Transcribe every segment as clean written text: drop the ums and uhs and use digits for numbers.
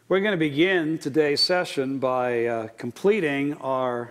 We're going to begin today's session by completing our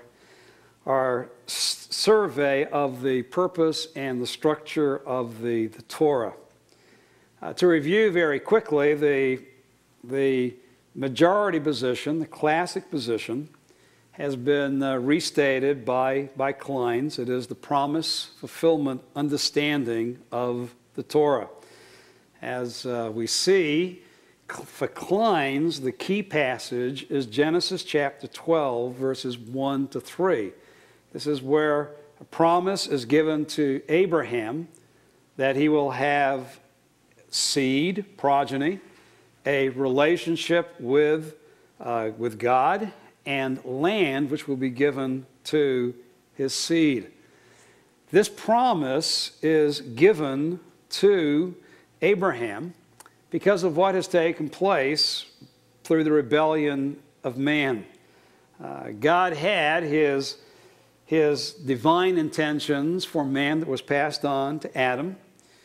survey of the purpose and the structure of the Torah. To review very quickly, the majority position, the classic position, has been restated by Kleins. It is the promise, fulfillment, understanding of the Torah. As we see, for Kleins, the key passage is Genesis chapter 12, verses 1 to 3. This is where a promise is given to Abraham that he will have seed, progeny, a relationship with God, and land which will be given to his seed. This promise is given to Abraham because of what has taken place through the rebellion of man. God had his divine intentions for man that was passed on to Adam.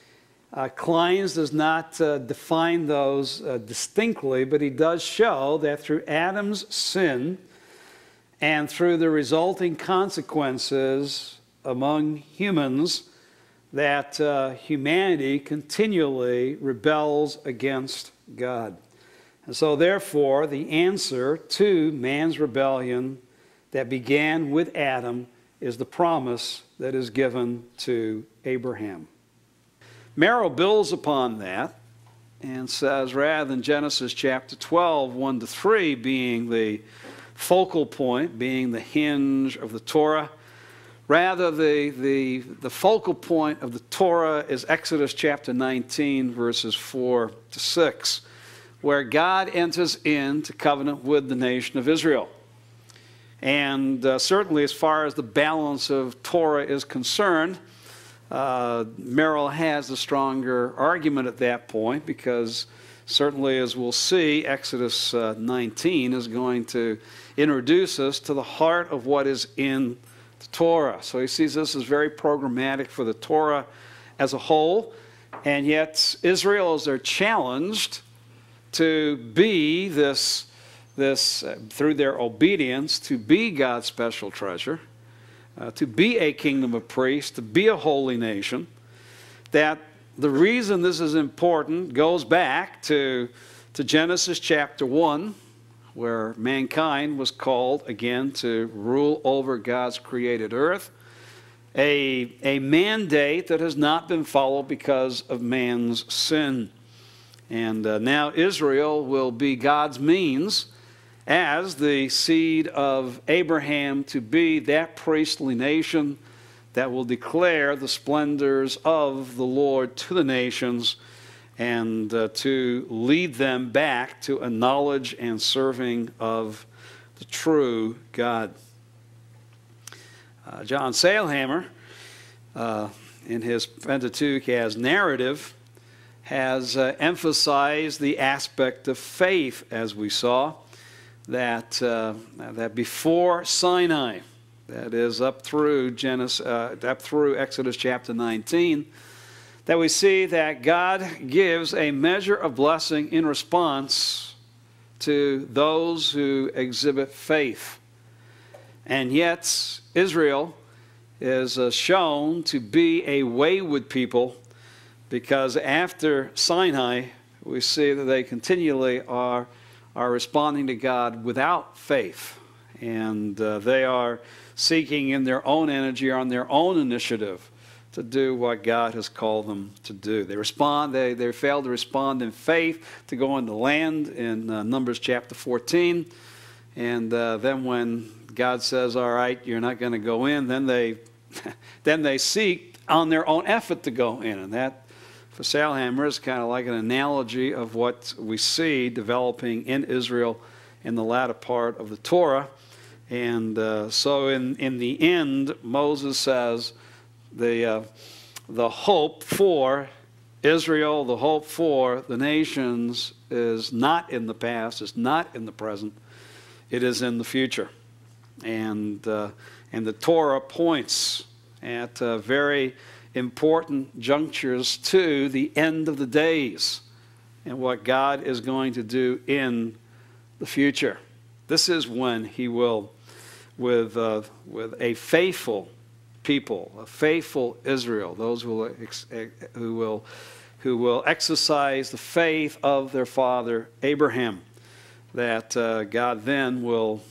Kleins does not define those distinctly, but he does show that through Adam's sin and through the resulting consequences among humans, that humanity continually rebels against God. And so therefore, the answer to man's rebellion that began with Adam is the promise that is given to Abraham. Merrill builds upon that and says, rather than Genesis chapter 12, 1 to 3 being the focal point, being the hinge of the Torah, rather, the focal point of the Torah is Exodus chapter 19, verses 4 to 6, where God enters into covenant with the nation of Israel. And certainly as far as the balance of Torah is concerned, Merrill has a stronger argument at that point, because certainly, as we'll see, Exodus 19 is going to introduce us to the heart of what is in the Torah. So he sees this as very programmatic for the Torah as a whole, and yet Israel is challenged to be this through their obedience, to be God's special treasure, to be a kingdom of priests, to be a holy nation. That the reason this is important goes back to Genesis chapter 1, where mankind was called again to rule over God's created earth, a mandate that has not been followed because of man's sin. And now Israel will be God's means as the seed of Abraham to be that priestly nation that will declare the splendors of the Lord to the nations, and to lead them back to a knowledge and serving of the true God. John Sailhamer, in his Pentateuch as narrative, has emphasized the aspect of faith, as we saw, that before Sinai, that is up through Exodus chapter 19, that we see that God gives a measure of blessing in response to those who exhibit faith. And yet, Israel is shown to be a wayward people, because after Sinai, we see that they continually are responding to God without faith. And they are seeking in their own energy or on their own initiative to do what God has called them to do. They fail to respond in faith to go into land in Numbers chapter 14. And then when God says, all right, you're not going to go in, then they seek on their own effort to go in. And that, for Sailhamer, is kind of like an analogy of what we see developing in Israel in the latter part of the Torah. And so in the end, Moses says, the hope for Israel, the hope for the nations is not in the past, it's not in the present, it is in the future. And the Torah points at very important junctures to the end of the days and what God is going to do in the future. This is when he will, with a faithful people, a faithful Israel, those who will exercise the faith of their father Abraham, that God then will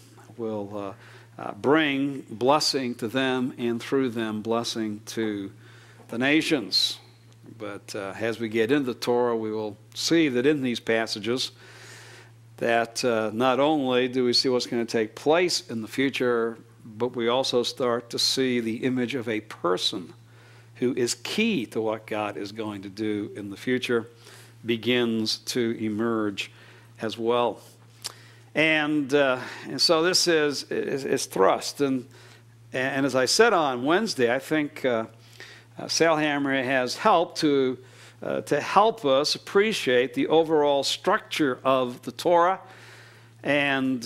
bring blessing to them, and through them blessing to the nations. But as we get into the Torah, we will see that in these passages that not only do we see what's going to take place in the future, but we also start to see the image of a person who is key to what God is going to do in the future begins to emerge as well. And so this is thrust. And as I said on Wednesday, I think Sailhammer has helped to help us appreciate the overall structure of the Torah, and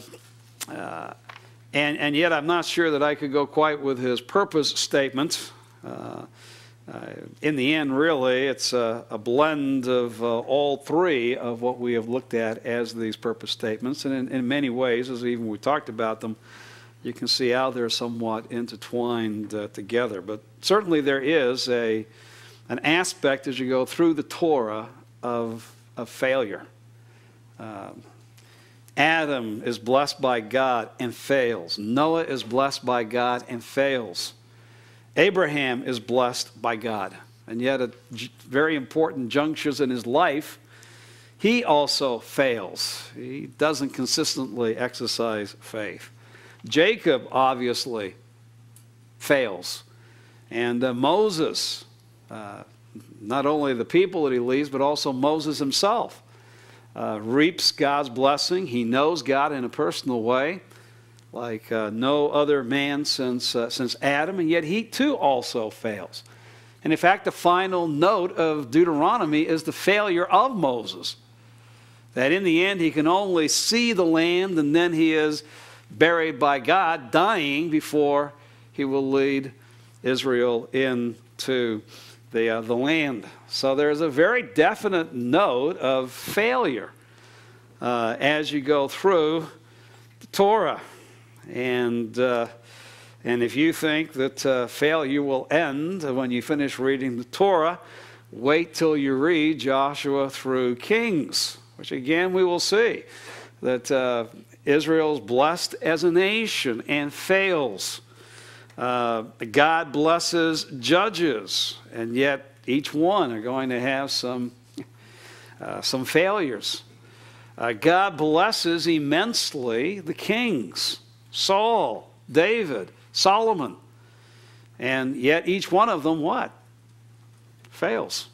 yet I'm not sure that I could go quite with his purpose statement. In the end, really, it's a blend of all three of what we have looked at as these purpose statements, and in many ways, as even we talked about them, you can see how they're somewhat intertwined together. But certainly there is an aspect as you go through the Torah of failure. Adam is blessed by God and fails. Noah is blessed by God and fails. Abraham is blessed by God. And yet at very important junctures in his life, he also fails. He doesn't consistently exercise faith. Jacob obviously fails. And Moses, not only the people that he leads, but also Moses himself, reaps God's blessing. He knows God in a personal way, like no other man since Adam, and yet he too also fails. And in fact, the final note of Deuteronomy is the failure of Moses, that in the end he can only see the land, and then he is buried by God, dying before he will lead Israel into the land. So there's a very definite note of failure as you go through the Torah. And if you think that failure will end when you finish reading the Torah, wait till you read Joshua through Kings, which again we will see that Israel's blessed as a nation and fails. God blesses judges, and yet each one are going to have some failures. God blesses immensely the kings, Saul, David, Solomon, and yet each one of them what? Fails.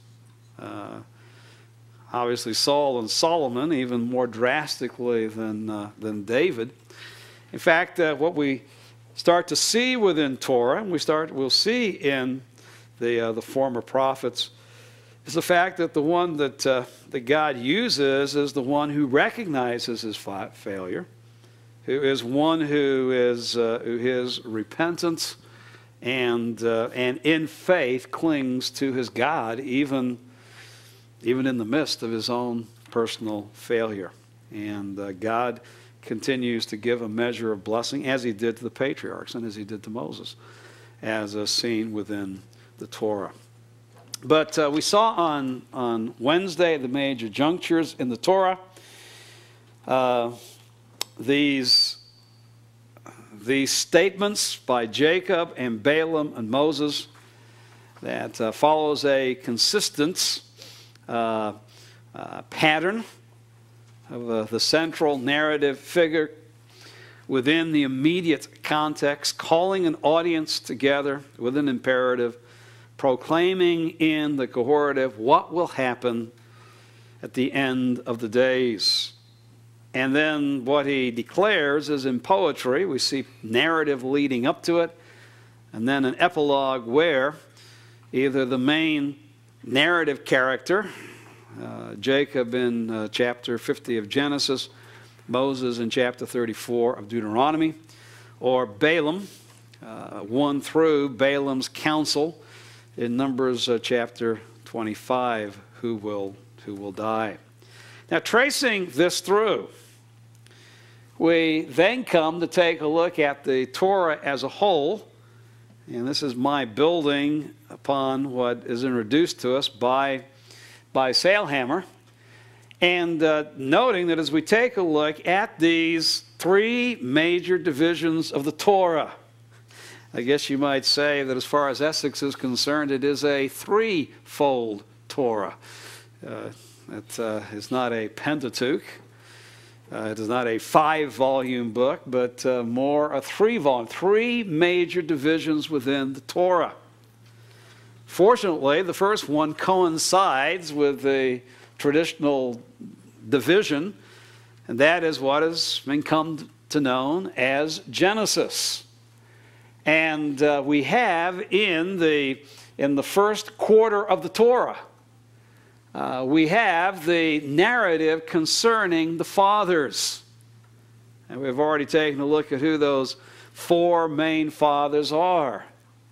Obviously Saul and Solomon even more drastically than David. In fact, what we start to see within Torah, and we'll see in the former prophets, is the fact that the one that God uses is the one who recognizes his failure, who is one who is repentant and in faith clings to his God even in the midst of his own personal failure. And God continues to give a measure of blessing, as he did to the patriarchs and as he did to Moses, as seen within the Torah. But we saw on Wednesday the major junctures in the Torah. These statements by Jacob and Balaam and Moses that follows a consistent pattern of the central narrative figure within the immediate context, calling an audience together with an imperative, proclaiming in the cohortative what will happen at the end of the days. And then what he declares is in poetry. We see narrative leading up to it, and then an epilogue where either the main narrative character, Jacob in chapter 50 of Genesis, Moses in chapter 34 of Deuteronomy, or Balaam, one through Balaam's counsel in Numbers chapter 25, who will die. Now, tracing this through, we then come to take a look at the Torah as a whole. And this is my building upon what is introduced to us by Sailhammer. And noting that as we take a look at these three major divisions of the Torah, I guess you might say that as far as Essex is concerned, it is a threefold Torah. It is not a Pentateuch. It is not a 5-volume book, but more a 3-volume, three major divisions within the Torah. Fortunately, the first one coincides with the traditional division, and that is what has been come to known as Genesis. And we have in the first quarter of the Torah, we have the narrative concerning the fathers. And we've already taken a look at who those four main fathers are: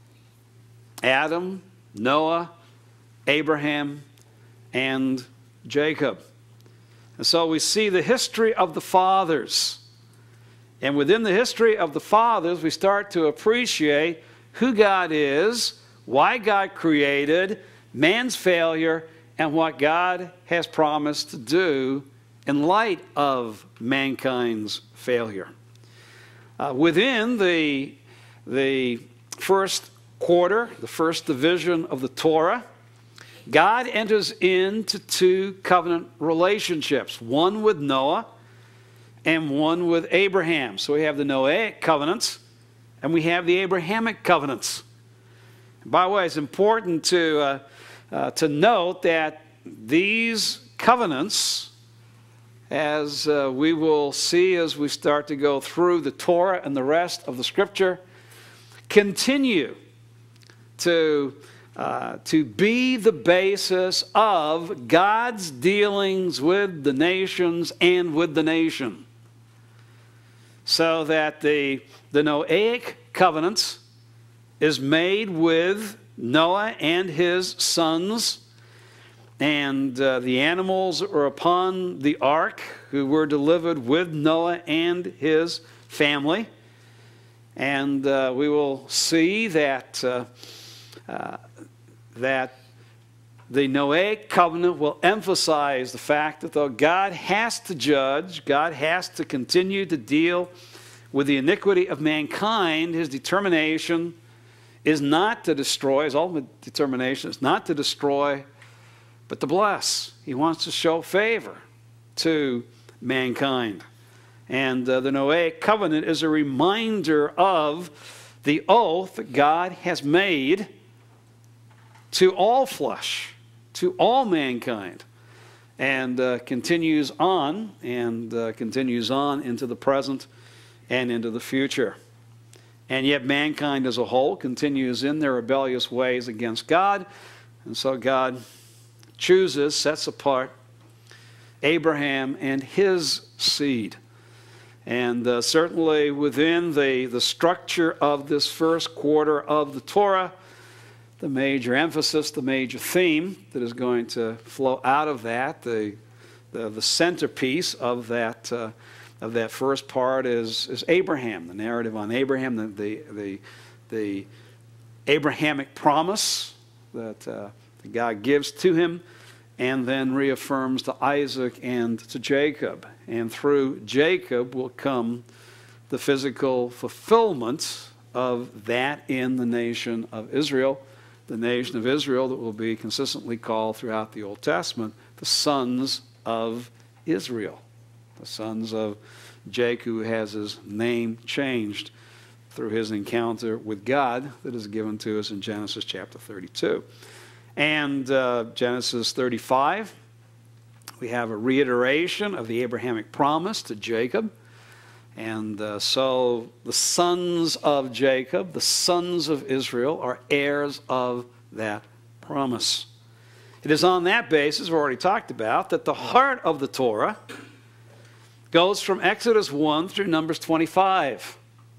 Adam, Noah, Abraham, and Jacob. And so we see the history of the fathers. And within the history of the fathers, we start to appreciate who God is, why God created, man's failure, and what God has promised to do in light of mankind's failure. Within the first quarter, the first division of the Torah, God enters into two covenant relationships, one with Noah and one with Abraham. So we have the Noahic covenants and we have the Abrahamic covenants. By the way, it's important to note that these covenants, as we will see as we start to go through the Torah and the rest of the Scripture, continue to be the basis of God's dealings with the nations and with the nation. So that the Noahic covenants is made with Noah and his sons, and the animals are upon the ark who were delivered with Noah and his family. And we will see that that the Noahic covenant will emphasize the fact that though God has to judge, God has to continue to deal with the iniquity of mankind, his determination is not to destroy, his ultimate determination is not to destroy, but to bless. He wants to show favor to mankind. And the Noahic covenant is a reminder of the oath that God has made to all flesh, to all mankind, and continues on into the present and into the future. And yet mankind as a whole continues in their rebellious ways against God, and so God chooses, sets apart Abraham and his seed. And certainly within the structure of this first quarter of the Torah, the major emphasis, the major theme that is going to flow out of that, the centerpiece of that first part is Abraham, the narrative on Abraham, the Abrahamic promise that God gives to him, and then reaffirms to Isaac and to Jacob. And through Jacob will come the physical fulfillment of that in the nation of Israel, the nation of Israel that will be consistently called throughout the Old Testament the sons of Israel, the sons of Jacob, who has his name changed through his encounter with God that is given to us in Genesis chapter 32. And Genesis 35, we have a reiteration of the Abrahamic promise to Jacob. And so the sons of Jacob, the sons of Israel, are heirs of that promise. It is on that basis, we've already talked about, that the heart of the Torah goes from Exodus 1 through Numbers 25.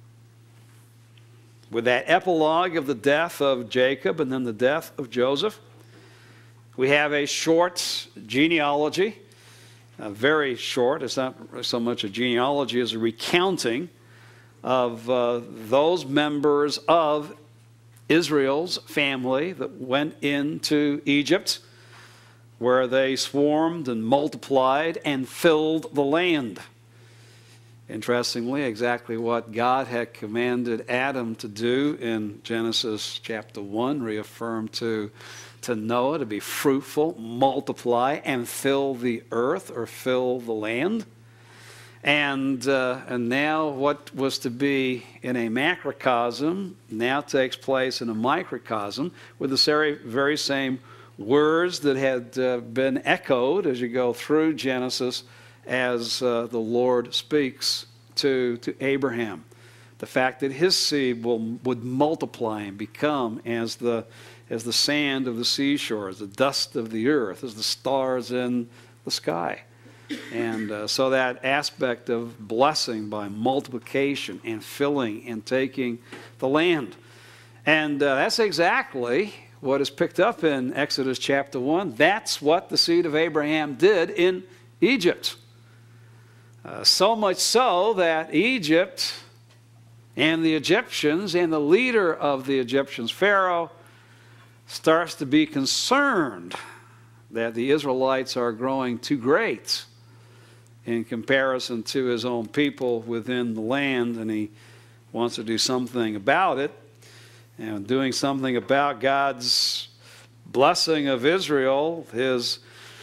With that epilogue of the death of Jacob and then the death of Joseph, we have a short genealogy very short. It's not so much a genealogy as a recounting of those members of Israel's family that went into Egypt, where they swarmed and multiplied and filled the land. Interestingly, exactly what God had commanded Adam to do in Genesis chapter 1, reaffirmed to Noah to be fruitful, multiply, and fill the earth or fill the land. And now what was to be in a macrocosm now takes place in a microcosm with the very same words that had been echoed as you go through Genesis as the Lord speaks to Abraham. The fact that his seed would multiply and become as the sand of the seashore, as the dust of the earth, as the stars in the sky. And so that aspect of blessing by multiplication and filling and taking the land. And that's exactly what is picked up in Exodus chapter 1. That's what the seed of Abraham did in Egypt. So much so that Egypt and the Egyptians and the leader of the Egyptians, Pharaoh, starts to be concerned that the Israelites are growing too great in comparison to his own people within the land, and he wants to do something about it. And doing something about God's blessing of Israel, his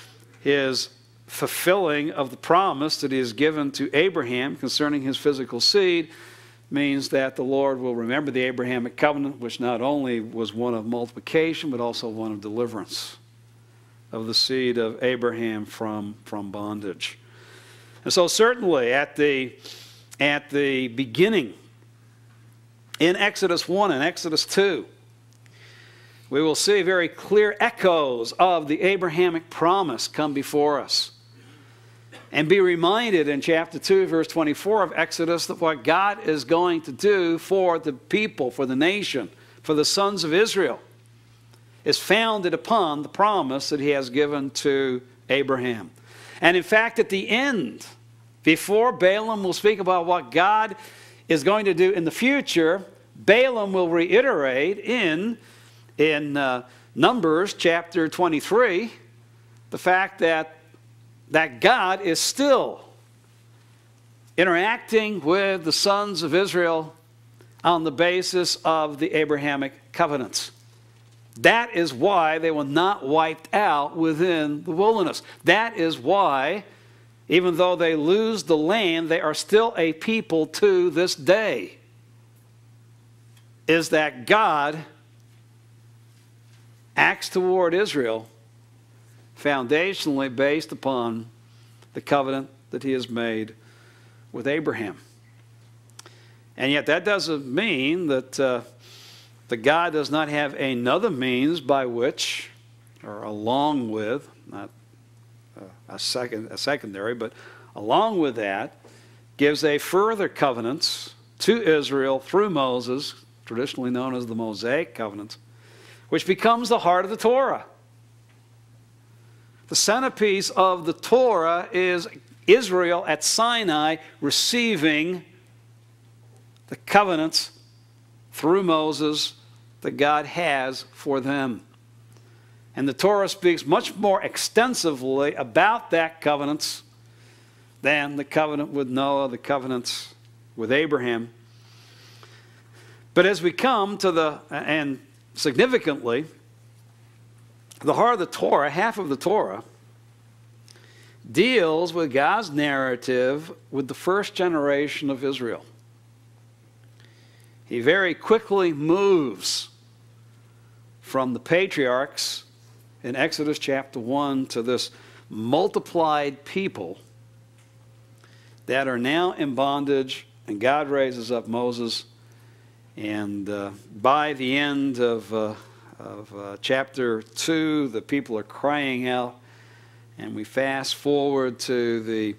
fulfilling of the promise that he has given to Abraham concerning his physical seed, means that the Lord will remember the Abrahamic covenant, which not only was one of multiplication, but also one of deliverance of the seed of Abraham from bondage. And so certainly at the beginning, in Exodus 1 and Exodus 2, we will see very clear echoes of the Abrahamic promise come before us. And be reminded in chapter 2, verse 24 of Exodus, that what God is going to do for the people, for the nation, for the sons of Israel, is founded upon the promise that he has given to Abraham. And in fact, at the end, before Balaam will speak about what God is going to do in the future, Balaam will reiterate in Numbers chapter 23 the fact that God is still interacting with the sons of Israel on the basis of the Abrahamic covenants. That is why they were not wiped out within the wilderness. That is why, even though they lose the land, they are still a people to this day. Is that God acts toward Israel foundationally based upon the covenant that he has made with Abraham. And yet that doesn't mean that God does not have another means by which, or along with, not a secondary, but along with that, gives a further covenant to Israel through Moses, traditionally known as the Mosaic covenant, which becomes the heart of the Torah. The centerpiece of the Torah is Israel at Sinai receiving the covenants through Moses that God has for them. And the Torah speaks much more extensively about that covenant than the covenant with Noah, the covenants with Abraham. But as we come to and significantly, the heart of the Torah, half of the Torah, deals with God's narrative with the first generation of Israel. He very quickly moves from the patriarchs in Exodus chapter 1 to this multiplied people that are now in bondage, and God raises up Moses. And by the end of chapter 2, the people are crying out, and we fast forward to the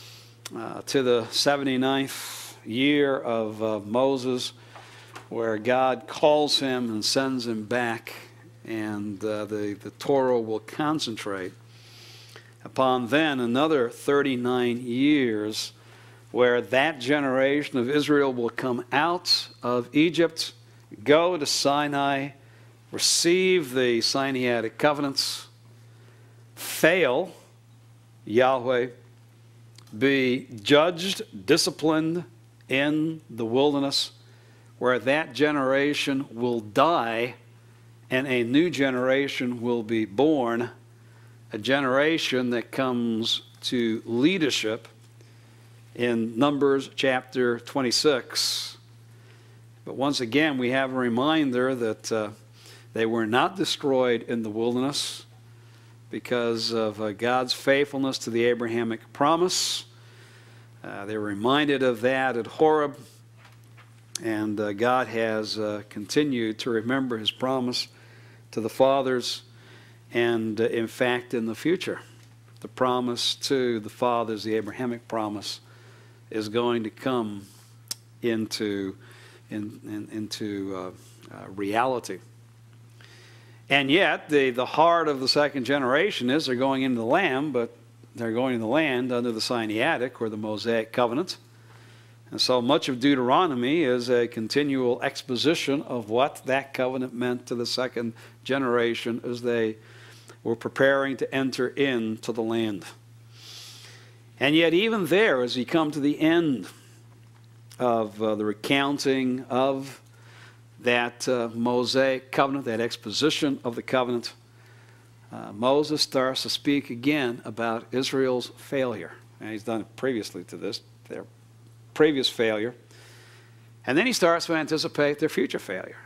79th year of Moses, where God calls him and sends him back, and the Torah will concentrate upon then another 39 years where that generation of Israel will come out of Egypt, go to Sinai, receive the Sinaitic covenants, fail Yahweh, be judged, disciplined in the wilderness, where that generation will die and a new generation will be born, a generation that comes to leadership in Numbers chapter 26. But once again, we have a reminder that they were not destroyed in the wilderness because of God's faithfulness to the Abrahamic promise. They were reminded of that at Horeb, and God has continued to remember his promise to the fathers, and in fact in the future, the promise to the fathers, the Abrahamic promise, is going to come into reality. And yet, the heart of the second generation is they're going into the land, but they're going into the land under the Sinaitic or the Mosaic covenant. And so much of Deuteronomy is a continual exposition of what that covenant meant to the second generation as they were preparing to enter into the land. And yet even there, as you come to the end of the recounting of that Mosaic covenant, that exposition of the covenant, Moses starts to speak again about Israel's failure. And he's done it previously to this, their previous failure. And then he starts to anticipate their future failure.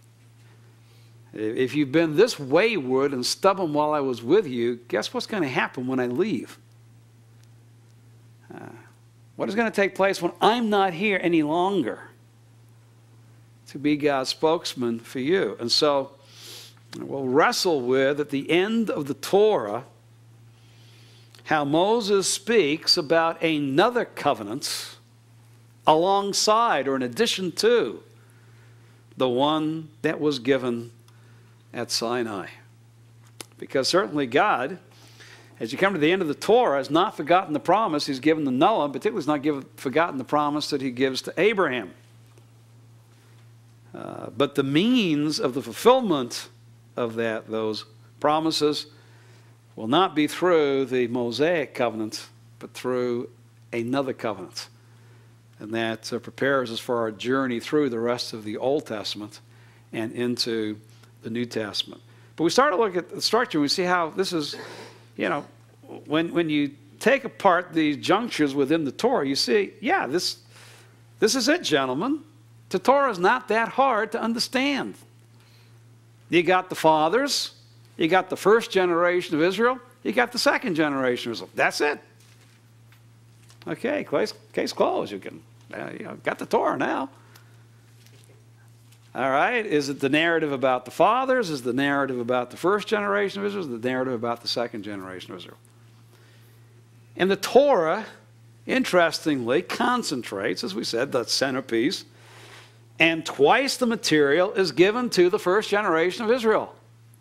If you've been this wayward and stubborn while I was with you, guess what's going to happen when I leave? What is going to take place when I'm not here any longer to be God's spokesman for you? And so we'll wrestle with, at the end of the Torah, how Moses speaks about another covenant alongside or in addition to the one that was given at Sinai. Because certainly God, as you come to the end of the Torah, has not forgotten the promise he's given to Noah, particularly has not forgotten the promise that he gives to Abraham. But the means of the fulfillment of those promises will not be through the Mosaic covenant, but through another covenant. And that prepares us for our journey through the rest of the Old Testament and into the New Testament. But we start to look at the structure and we see how this is, you know, when you take apart these junctures within the Torah, you see, yeah, this is it, gentlemen. The Torah is not that hard to understand. You got the fathers, you got the first generation of Israel, you got the second generation of Israel. That's it. Okay, case closed. You can, got the Torah now. All right, is it the narrative about the fathers? Is the narrative about the first generation of Israel? Is the narrative about the second generation of Israel? And the Torah, interestingly, concentrates, as we said, the centerpiece, and twice the material is given to the first generation of Israel.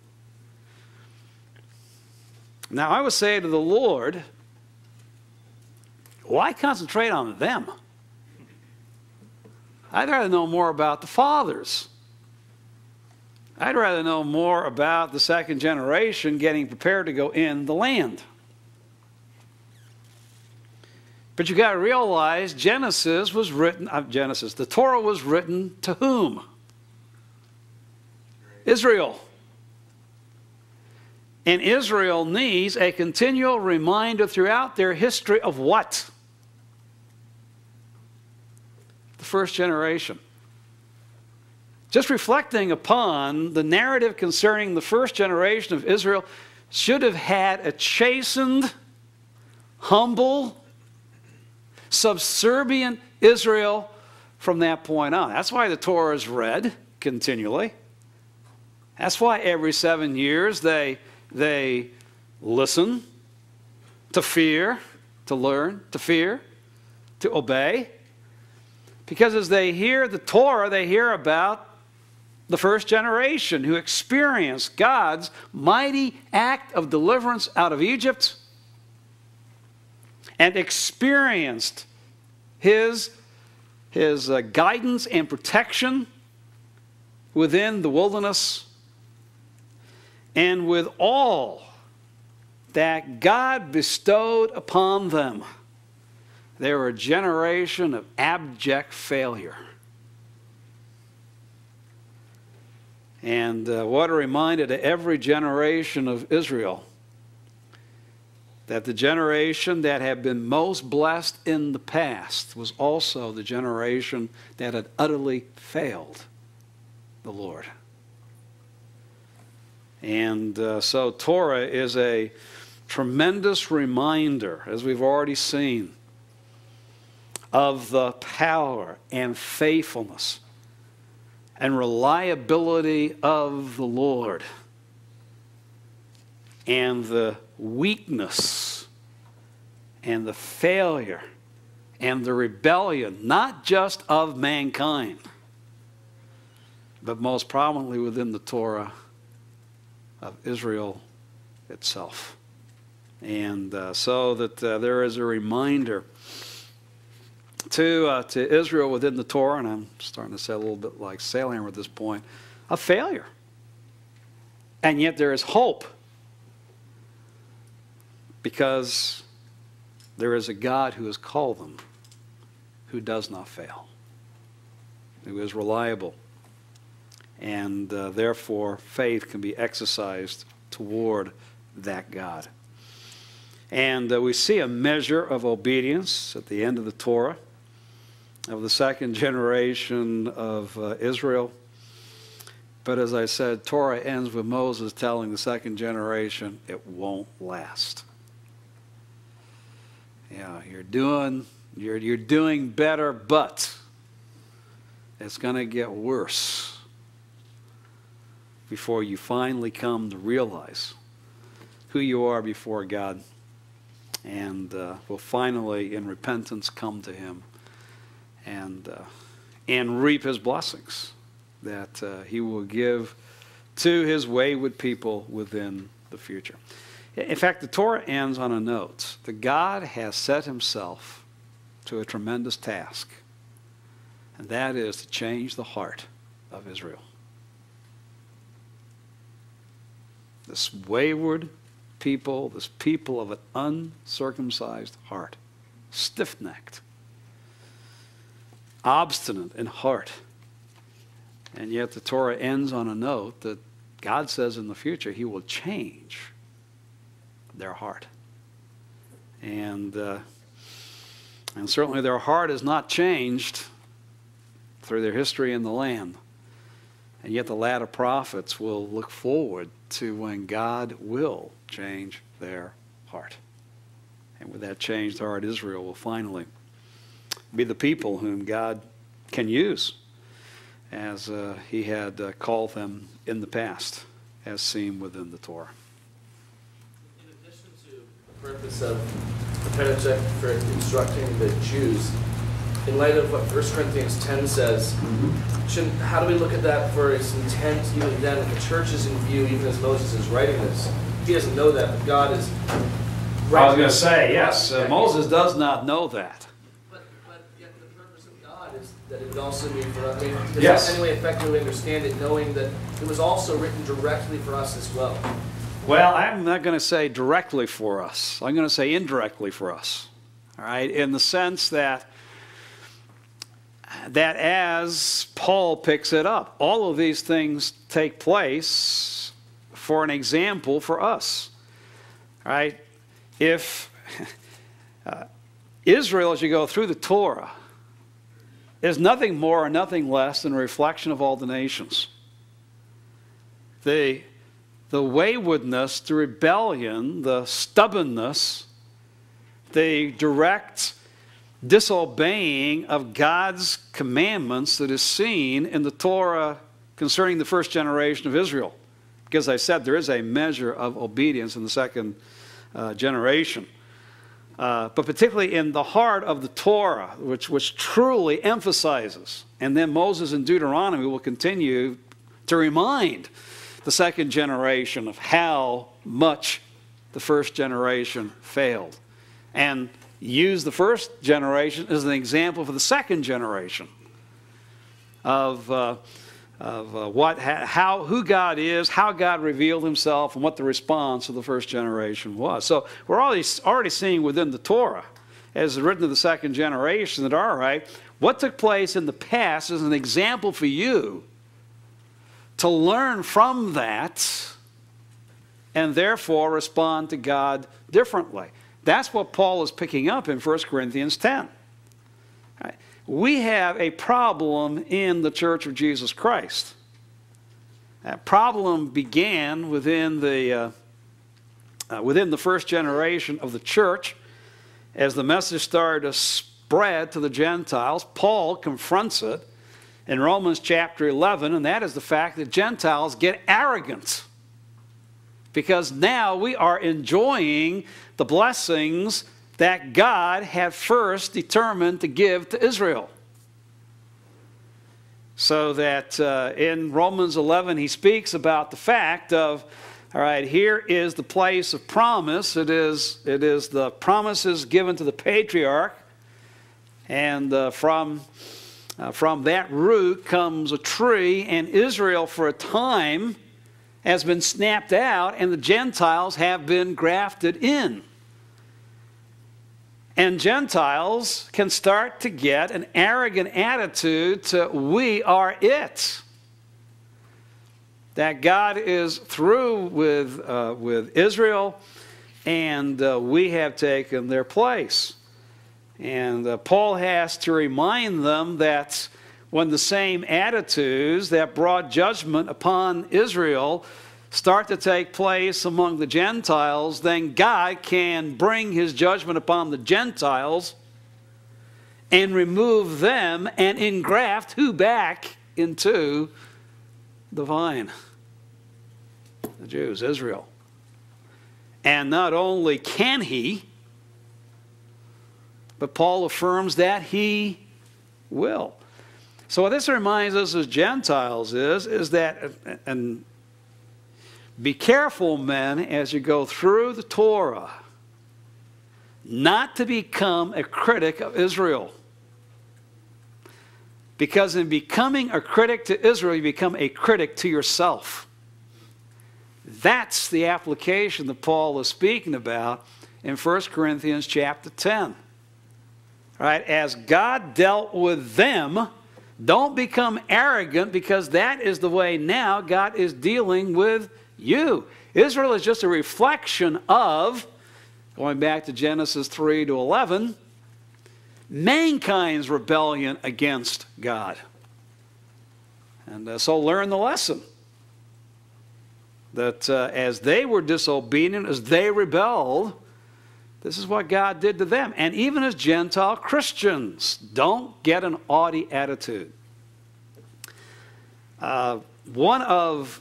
Now, I would say to the Lord, why concentrate on them? I'd rather know more about the fathers. I'd rather know more about the second generation getting prepared to go in the land. But you got to realize Genesis was written, the Torah was written to whom? Israel. And Israel needs a continual reminder throughout their history of what? The first generation. Just reflecting upon the narrative concerning the first generation of Israel should have had a chastened, humble, subservient Israel from that point on. That's why the Torah is read continually. That's why every 7 years they listen to fear, to learn, to fear, to obey. Because as they hear the Torah, they hear about the first generation who experienced God's mighty act of deliverance out of Egypt and experienced his guidance and protection within the wilderness, and with all that God bestowed upon them, they were a generation of abject failure. And what a reminder to every generation of Israel that the generation that had been most blessed in the past was also the generation that had utterly failed the Lord. And so Torah is a tremendous reminder, as we've already seen, of the power and faithfulness and reliability of the Lord, and the weakness and the failure and the rebellion, not just of mankind, but most prominently within the Torah of Israel itself. And so that there is a reminder to Israel within the Torah, and I'm starting to say a little bit like Sailhammer at this point, of failure. And yet there is hope, because there is a God who has called them, who does not fail, who is reliable. And therefore, faith can be exercised toward that God. And we see a measure of obedience at the end of the Torah of the second generation of Israel. But as I said, Torah ends with Moses telling the second generation, it won't last. Yeah, you're doing better, but it's going to get worse before you finally come to realize who you are before God, and will finally, in repentance, come to Him and reap His blessings that He will give to His wayward people within the future. In fact, the Torah ends on a note that God has set Himself to a tremendous task, and that is to change the heart of Israel. This wayward people, this people of an uncircumcised heart, stiff-necked, obstinate in heart. And yet the Torah ends on a note that God says in the future He will change their heart. And certainly their heart is not changed through their history in the land. And yet the latter prophets will look forward to when God will change their heart. And with that changed heart, Israel will finally be the people whom God can use as He had called them in the past, as seen within the Torah. In addition to the purpose of the Pentateuch for instructing the Jews, in light of what 1 Corinthians 10 says, how do we look at that for its intent even then? If the church is in view, even as Moses is writing this, he doesn't know that, but God is writing. I was going to say, yes, Moses does not know that. But yet the purpose of God is that it would also be for us. I mean, does Yes. that in any way affect how we understand it, knowing that it was also written directly for us as well? Well, I'm not going to say directly for us. I'm going to say indirectly for us. All right, in the sense that as Paul picks it up, all of these things take place for an example for us. All right? If Israel, as you go through the Torah, is nothing more or nothing less than a reflection of all the nations. The waywardness, the rebellion, the stubbornness, the direct disobeying of God's commandments that is seen in the Torah concerning the first generation of Israel. Because I said there is a measure of obedience in the second generation. But particularly in the heart of the Torah, which truly emphasizes, and then Moses in Deuteronomy will continue to remind the second generation of how much the first generation failed. And use the first generation as an example for the second generation of who God is, how God revealed himself, and what the response of the first generation was. So we're already seeing within the Torah, as written to the second generation, that, all right, what took place in the past is an example for you to learn from that and therefore respond to God differently. That's what Paul is picking up in 1 Corinthians 10. Right? We have a problem in the Church of Jesus Christ. That problem began within the first generation of the church. As the message started to spread to the Gentiles, Paul confronts it in Romans chapter 11, and that is the fact that Gentiles get arrogant. Because now we are enjoying the blessings that God had first determined to give to Israel. So that in Romans 11 he speaks about the fact of, all right, here is the place of promise. It is the promises given to the patriarch. And from that root comes a tree, and Israel for a time has been snapped out, and the Gentiles have been grafted in. And Gentiles can start to get an arrogant attitude to, we are it. That God is through with Israel, and we have taken their place. And Paul has to remind them that when the same attitudes that brought judgment upon Israel start to take place among the Gentiles, then God can bring his judgment upon the Gentiles and remove them and engraft who back into the vine? The Jews, Israel. And not only can he, but Paul affirms that he will. So what this reminds us as Gentiles is that, and be careful, men, as you go through the Torah, not to become a critic of Israel. Because in becoming a critic to Israel, you become a critic to yourself. That's the application that Paul is speaking about in 1 Corinthians chapter 10. All right, as God dealt with them, don't become arrogant, because that is the way now God is dealing with you. Israel is just a reflection of, going back to Genesis 3 to 11, mankind's rebellion against God. And so learn the lesson. That as they were disobedient, as they rebelled, this is what God did to them. And even as Gentile Christians, don't get an haughty attitude. One of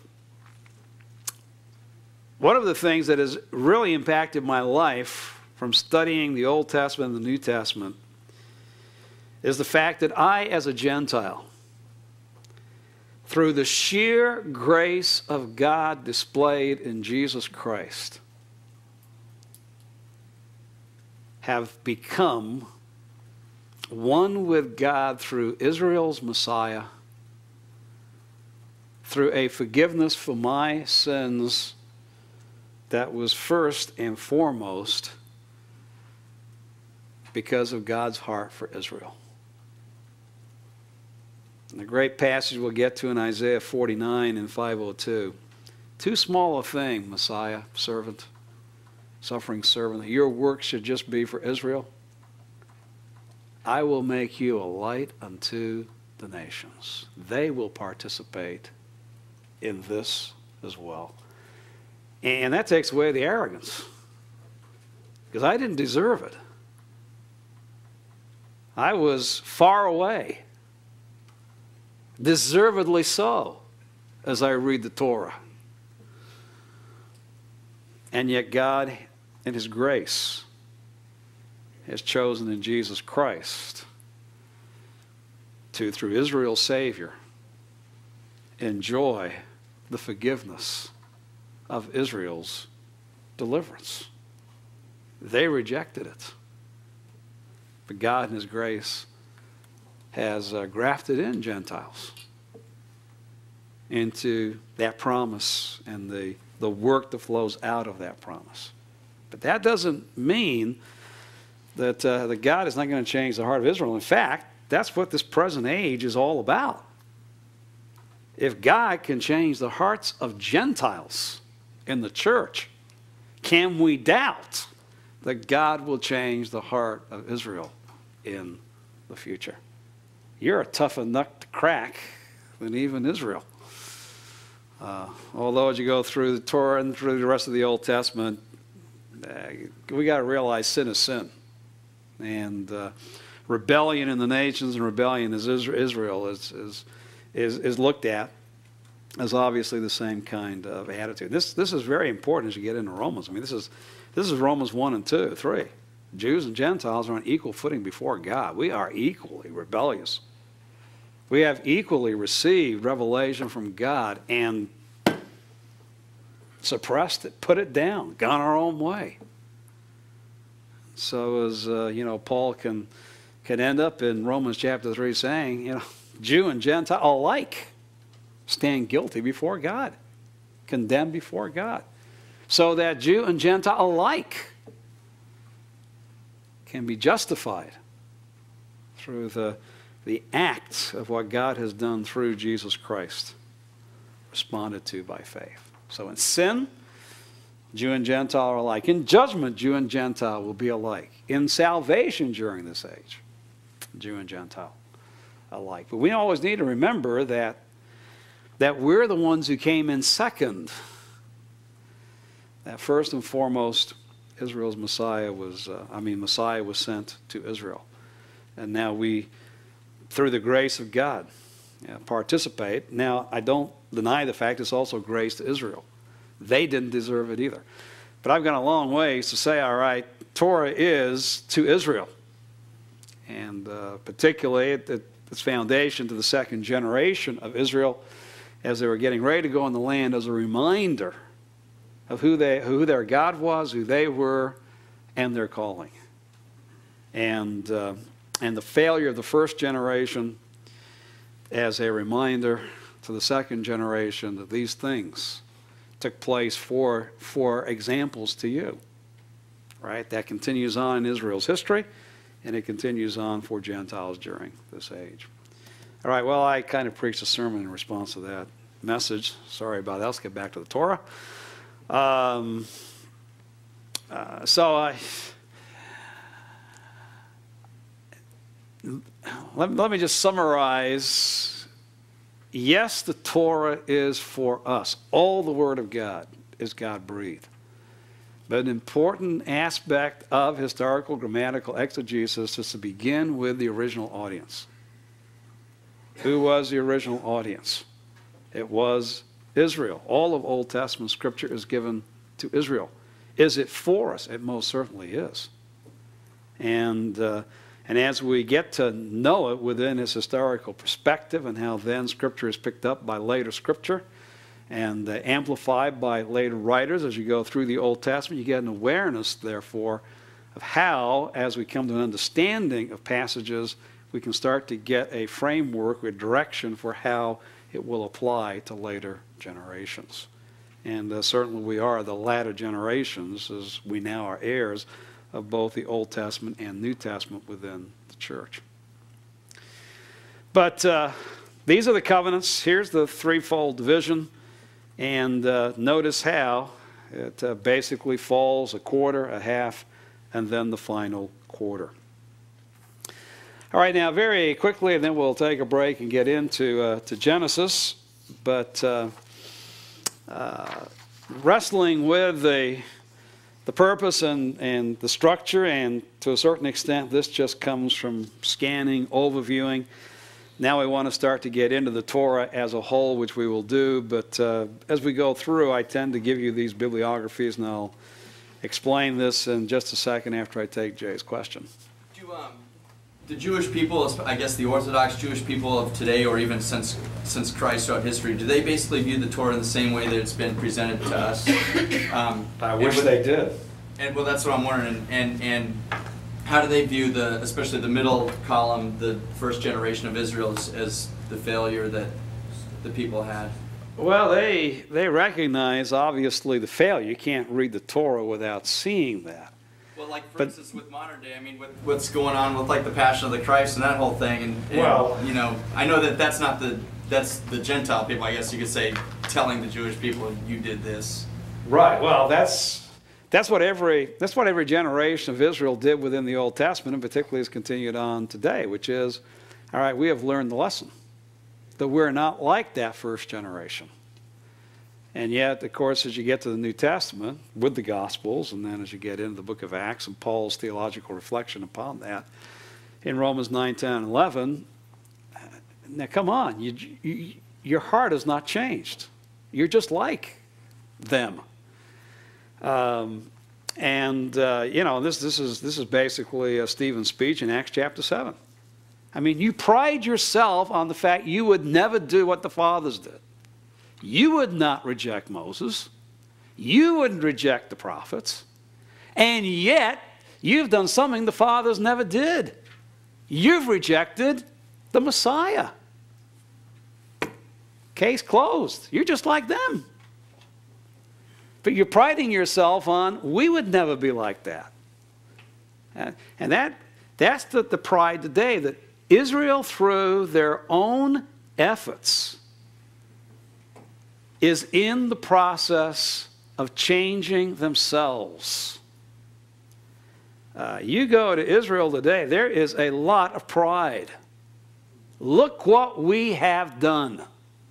the things that has really impacted my life from studying the Old Testament and the New Testament is the fact that I, as a Gentile, through the sheer grace of God displayed in Jesus Christ, have become one with God through Israel's Messiah, through a forgiveness for my sins that was first and foremost because of God's heart for Israel. And the great passage we'll get to in Isaiah 49 and 502. Too small a thing, Messiah, servant, suffering servant, that your work should just be for Israel. I will make you a light unto the nations. They will participate in this as well. And that takes away the arrogance, because I didn't deserve it. I was far away, deservedly so, as I read the Torah. And yet God, in his grace, has chosen in Jesus Christ to, through Israel's Savior, enjoy the forgiveness of Israel's deliverance. They rejected it. But God in his grace has grafted in Gentiles into that promise and the work that flows out of that promise. But that doesn't mean that, that God is not going to change the heart of Israel. In fact, that's what this present age is all about. If God can change the hearts of Gentiles in the church, can we doubt that God will change the heart of Israel in the future? You're a tougher nut to crack than even Israel. Although as you go through the Torah and through the rest of the Old Testament, we got to realize sin is sin. And rebellion in the nations and rebellion as Israel is looked at as obviously the same kind of attitude. This is very important as you get into Romans. I mean, this is Romans 1 and 2, 3. Jews and Gentiles are on equal footing before God. We are equally rebellious. We have equally received revelation from God and suppressed it, put it down, gone our own way. So as Paul can end up in Romans chapter 3 saying, Jew and Gentile alike stand guilty before God, condemned before God. So that Jew and Gentile alike can be justified through the act of what God has done through Jesus Christ, responded to by faith. So in sin, Jew and Gentile are alike. In judgment, Jew and Gentile will be alike. In salvation during this age, Jew and Gentile alike. But we always need to remember that we're the ones who came in second. That first and foremost, Israel's Messiah was sent to Israel. And now we, through the grace of God, participate. Now, I don't deny the fact it's also grace to Israel. They didn't deserve it either. But I've gone a long ways to say, all right, Torah is to Israel. And particularly its foundation to the second generation of Israel as they were getting ready to go in the land as a reminder of who their God was, who they were, and their calling. And the failure of the first generation as a reminder to the second generation that these things took place for examples to you. Right? That continues on in Israel's history, and it continues on for Gentiles during this age. All right, well, I kind of preached a sermon in response to that message. Sorry about that. Let's get back to the Torah. Let me just summarize. Yes, the Torah is for us. All the Word of God is God-breathed. But an important aspect of historical grammatical exegesis is to begin with the original audience. Who was the original audience? It was Israel. All of Old Testament Scripture is given to Israel. Is it for us? It most certainly is. And as we get to know it within its historical perspective and how then Scripture is picked up by later Scripture and amplified by later writers as you go through the Old Testament, you get an awareness, therefore, of how, as we come to an understanding of passages, we can start to get a framework or direction for how it will apply to later generations. And certainly we are the latter generations, as we now are heirs of both the Old Testament and New Testament within the church. But these are the covenants. Here's the threefold division. And notice how it basically falls a quarter, a half, and then the final quarter. All right, now very quickly, and then we'll take a break and get into to Genesis. But wrestling with the purpose and the structure, and to a certain extent, this just comes from scanning, overviewing. Now we want to start to get into the Torah as a whole, which we will do. But as we go through, I tend to give you these bibliographies, and I'll explain this in just a second after I take Jay's question. The Jewish people, I guess the Orthodox Jewish people of today, or even since Christ throughout history, do they basically view the Torah in the same way that it's been presented to us? I wish they did. And well, that's what I'm wondering. And how do they view especially the middle column, the first generation of Israel, as the failure that the people had? Well, they recognize, obviously, the failure. You can't read the Torah without seeing that. Well, like, for instance, with modern day, I mean, what's going on with, like, the Passion of the Christ and that whole thing, and Well, you know, I know that that's the Gentile people, I guess you could say, telling the Jewish people, you did this. Right. Well, that's what every generation of Israel did within the Old Testament, and particularly has continued on today, which is, all right, we have learned the lesson that we're not like that first generation. And yet, of course, as you get to the New Testament with the Gospels, and then as you get into the book of Acts and Paul's theological reflection upon that, in Romans 9, 10, and 11, now come on, your heart has not changed. You're just like them. You know, this is basically Stephen's speech in Acts chapter 7. I mean, you pride yourself on the fact you would never do what the fathers did. You would not reject Moses. You wouldn't reject the prophets. And yet, you've done something the fathers never did. You've rejected the Messiah. Case closed. You're just like them. But you're priding yourself on, we would never be like that. And that's the pride today, that Israel, through their own efforts, is in the process of changing themselves. You go to Israel today, there is a lot of pride. Look what we have done.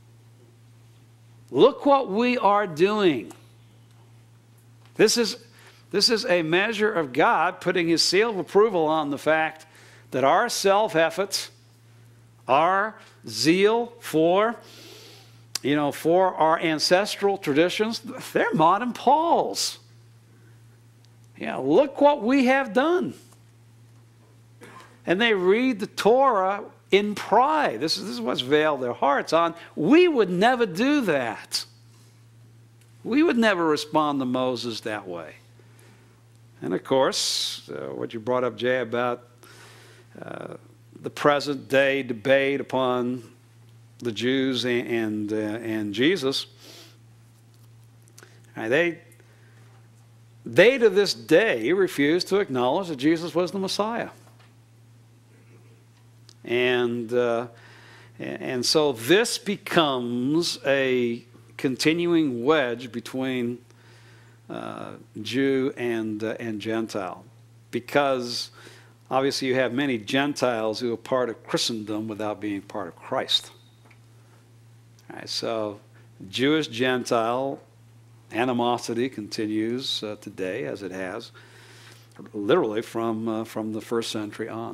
Look what we are doing. This is a measure of God putting his seal of approval on the fact that our self-efforts, our zeal for our ancestral traditions, they're modern Paul's. Yeah, look what we have done. And they read the Torah in pride. This is what's veiled their hearts on. We would never do that. We would never respond to Moses that way. And of course, what you brought up, Jay, about the present day debate upon the Jews and Jesus, they to this day refuse to acknowledge that Jesus was the Messiah. And so this becomes a continuing wedge between Jew and Gentile, because obviously you have many Gentiles who are part of Christendom without being part of Christ. All right, so Jewish-Gentile animosity continues today, as it has, literally from the first century on.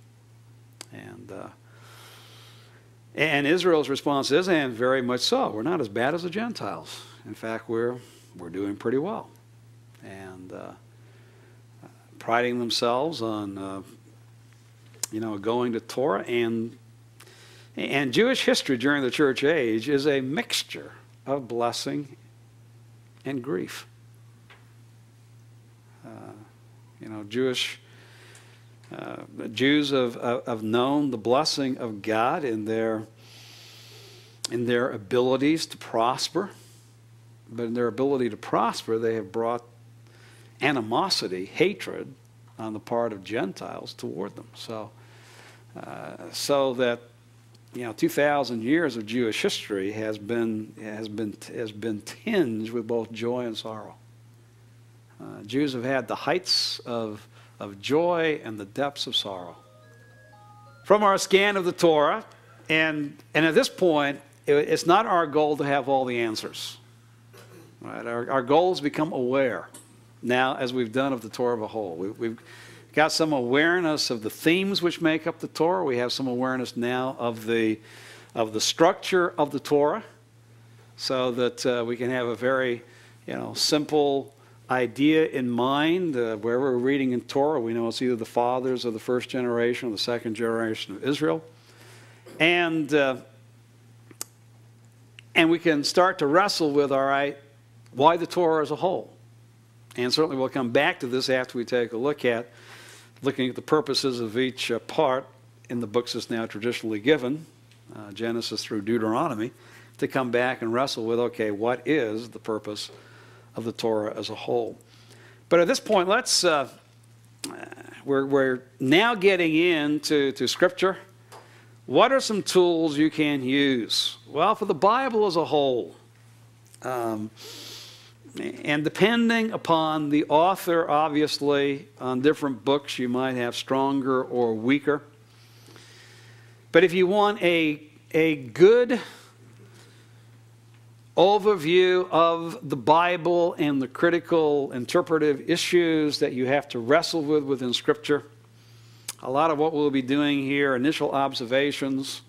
And Israel's response is, and very much so, we're not as bad as the Gentiles. In fact, we're doing pretty well. And priding themselves on, going to Torah. And Jewish history during the church age is a mixture of blessing and grief. Jews have known the blessing of God in their abilities to prosper, but in their ability to prosper, they have brought animosity, hatred, on the part of Gentiles toward them. So that 2,000 years of Jewish history has been tinged with both joy and sorrow. Jews have had the heights of joy and the depths of sorrow. From our scan of the Torah, and at this point, it's not our goal to have all the answers. Right? Our goal is to become aware now, as we've done, of the Torah of a whole. We've got some awareness of the themes which make up the Torah. We have some awareness now of the structure of the Torah, so that we can have a very simple idea in mind. Wherever we're reading in Torah, we know it's either the fathers of the first generation or the second generation of Israel. And we can start to wrestle with, all right, why the Torah as a whole? And certainly we'll come back to this after we take a look at looking at the purposes of each part in the books that's now traditionally given, Genesis through Deuteronomy, to come back and wrestle with, okay, what is the purpose of the Torah as a whole? But at this point, we're now getting into Scripture. What are some tools you can use? Well, for the Bible as a whole, and depending upon the author, obviously, on different books, you might have stronger or weaker. But if you want a good overview of the Bible and the critical interpretive issues that you have to wrestle with within Scripture, a lot of what we'll be doing here, initial observations,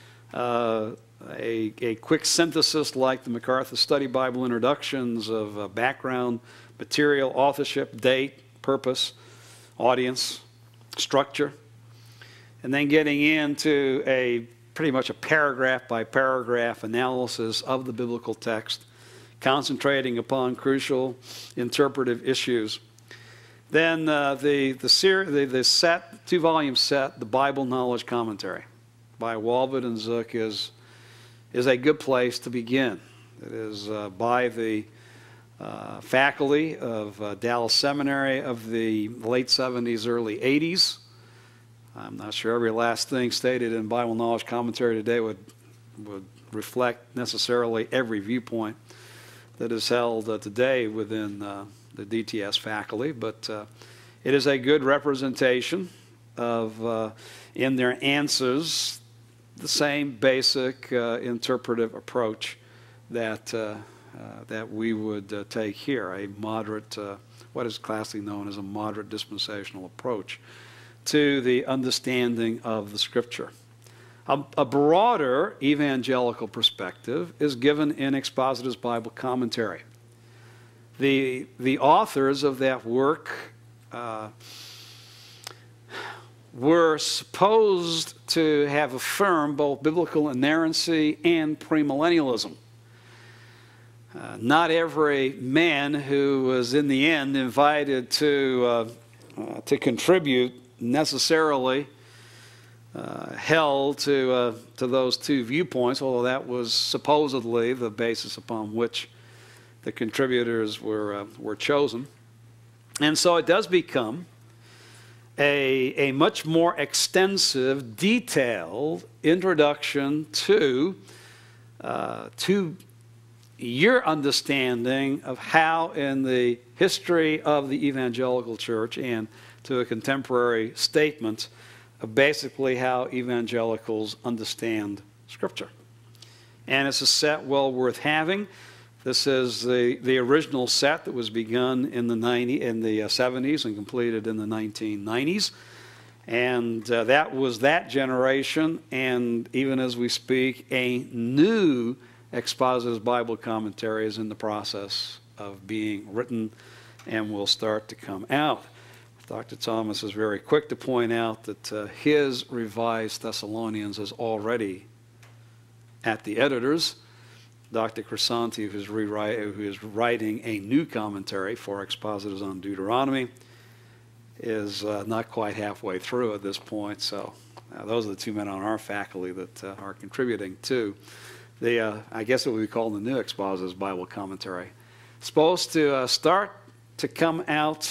a quick synthesis like the MacArthur Study Bible introductions of background material, authorship, date, purpose, audience, structure, and then getting into pretty much a paragraph by paragraph analysis of the biblical text, concentrating upon crucial interpretive issues. Then the set, 2-volume set, the Bible Knowledge Commentary by Walvoord and Zook is a good place to begin. It is by the faculty of Dallas Seminary of the late 70s, early 80s. I'm not sure every last thing stated in Bible Knowledge Commentary today would reflect necessarily every viewpoint that is held today within the DTS faculty, but it is a good representation of, in their answers, the same basic interpretive approach that we would take here, a moderate, what is classically known as a moderate dispensational approach to the understanding of the Scripture. A broader evangelical perspective is given in Expositor's Bible Commentary. The authors of that work were supposed to have affirmed both biblical inerrancy and premillennialism. Not every man who was in the end invited to contribute necessarily held to those two viewpoints, although that was supposedly the basis upon which the contributors were chosen. And so it does become a much more extensive, detailed introduction to your understanding of how in the history of the evangelical church and to a contemporary statement of basically how evangelicals understand Scripture. And it's a set well worth having. This is the original set that was begun in the 70s and completed in the 1990s. And that was that generation, and even as we speak, a new Expositor's Bible Commentary is in the process of being written and will start to come out. Dr. Thomas is very quick to point out that his revised Thessalonians is already at the editors. Dr. Crisanti, who is writing a new commentary for Expositors on Deuteronomy, is not quite halfway through at this point. So those are the two men on our faculty that are contributing to I guess it would be called the new Expositor's Bible Commentary. It's supposed to start to come out,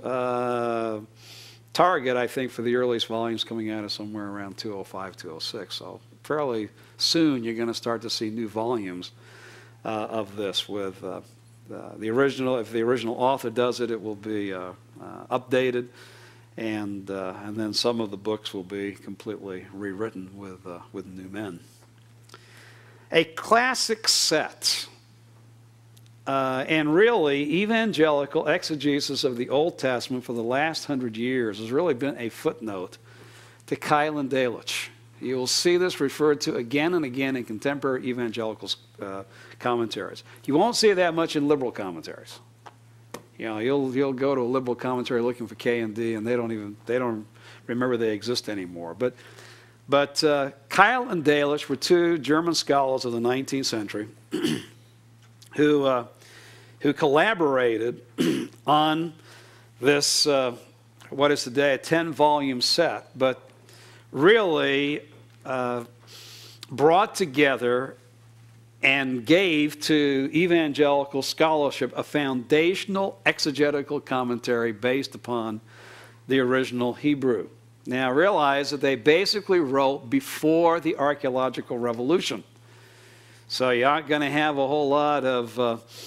target, I think, for the earliest volumes coming out is somewhere around 205, 206. So fairly soon you're going to start to see new volumes of this with the original. If the original author does it, it will be updated, and then some of the books will be completely rewritten with new men. A classic set, and really evangelical exegesis of the Old Testament for the last 100 years has really been a footnote to Keil and Delitzsch. You will see this referred to again and again in contemporary evangelical commentaries. You won't see it that much in liberal commentaries. You know, you'll go to a liberal commentary looking for K and D, and they don't remember they exist anymore. But Keil and Delitzsch were two German scholars of the 19th century who collaborated on this what is today a 10-volume set, but really brought together and gave to evangelical scholarship a foundational exegetical commentary based upon the original Hebrew. Now realize that they basically wrote before the archaeological revolution. So you aren't going to have a whole lot of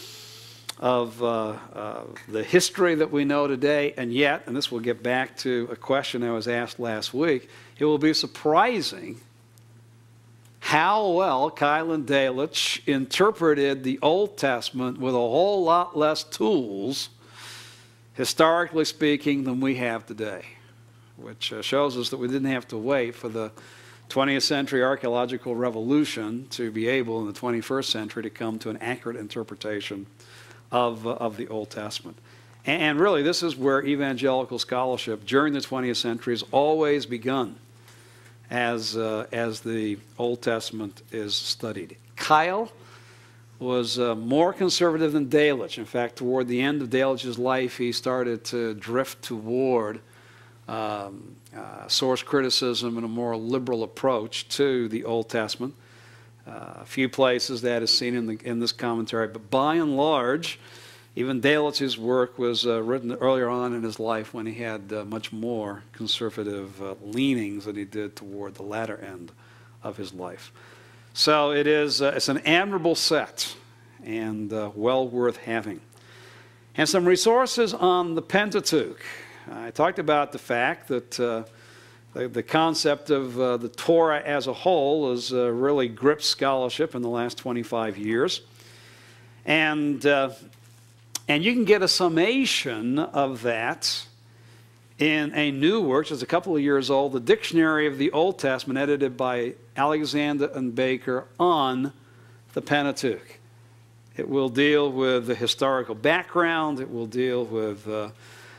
the history that we know today, and yet, and this will get back to a question I was asked last week, it will be surprising how well Keil and Delitzsch interpreted the Old Testament with a whole lot less tools, historically speaking, than we have today, which shows us that we didn't have to wait for the 20th century archaeological revolution to be able in the 21st century to come to an accurate interpretation of the Old Testament. And really, this is where evangelical scholarship during the 20th century has always begun as the Old Testament is studied. Keil was more conservative than Delitzsch. In fact, toward the end of Delitzsch's life, he started to drift toward source criticism and a more liberal approach to the Old Testament. A few places that is seen in this commentary, but by and large, even Delitzsch's work was written earlier on in his life when he had much more conservative leanings than he did toward the latter end of his life. So it's an admirable set and well worth having. And some resources on the Pentateuch. I talked about the fact that the concept of the Torah as a whole has really gripped scholarship in the last 25 years. And you can get a summation of that in a new work that's a couple of years old, the Dictionary of the Old Testament, edited by Alexander and Baker on the Pentateuch. It will deal with the historical background. It will deal with the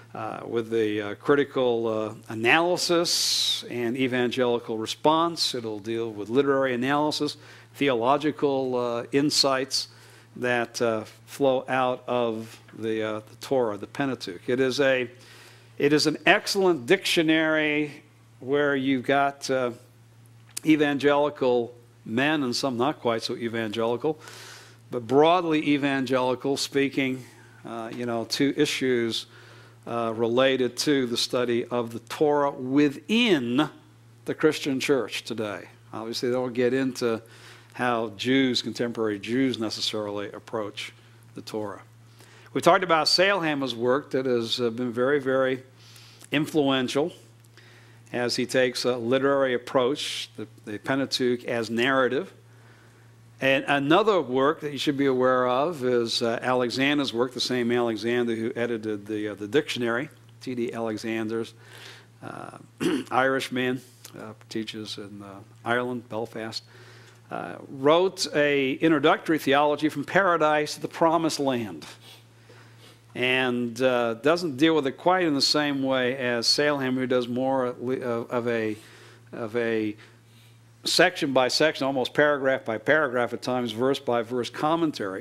critical analysis and evangelical response. It'll deal with literary analysis, theological insights that flow out of the Torah, the Pentateuch. It is an excellent dictionary where you've got evangelical men and some not quite so evangelical, but broadly evangelical, speaking, to issues related to the study of the Torah within the Christian church today. Obviously, they don't get into how contemporary Jews necessarily approach the Torah. We talked about Sailhamer's work that has been very, very influential as he takes a literary approach, the Pentateuch as narrative. And another work that you should be aware of is Alexander's work, the same Alexander who edited the dictionary, T.D. Alexander's Irishman, teaches in Ireland, Belfast, wrote a introductory theology from paradise to the promised land, and doesn't deal with it quite in the same way as Sailhamer, who does more of a section by section, almost paragraph by paragraph at times, verse by verse commentary.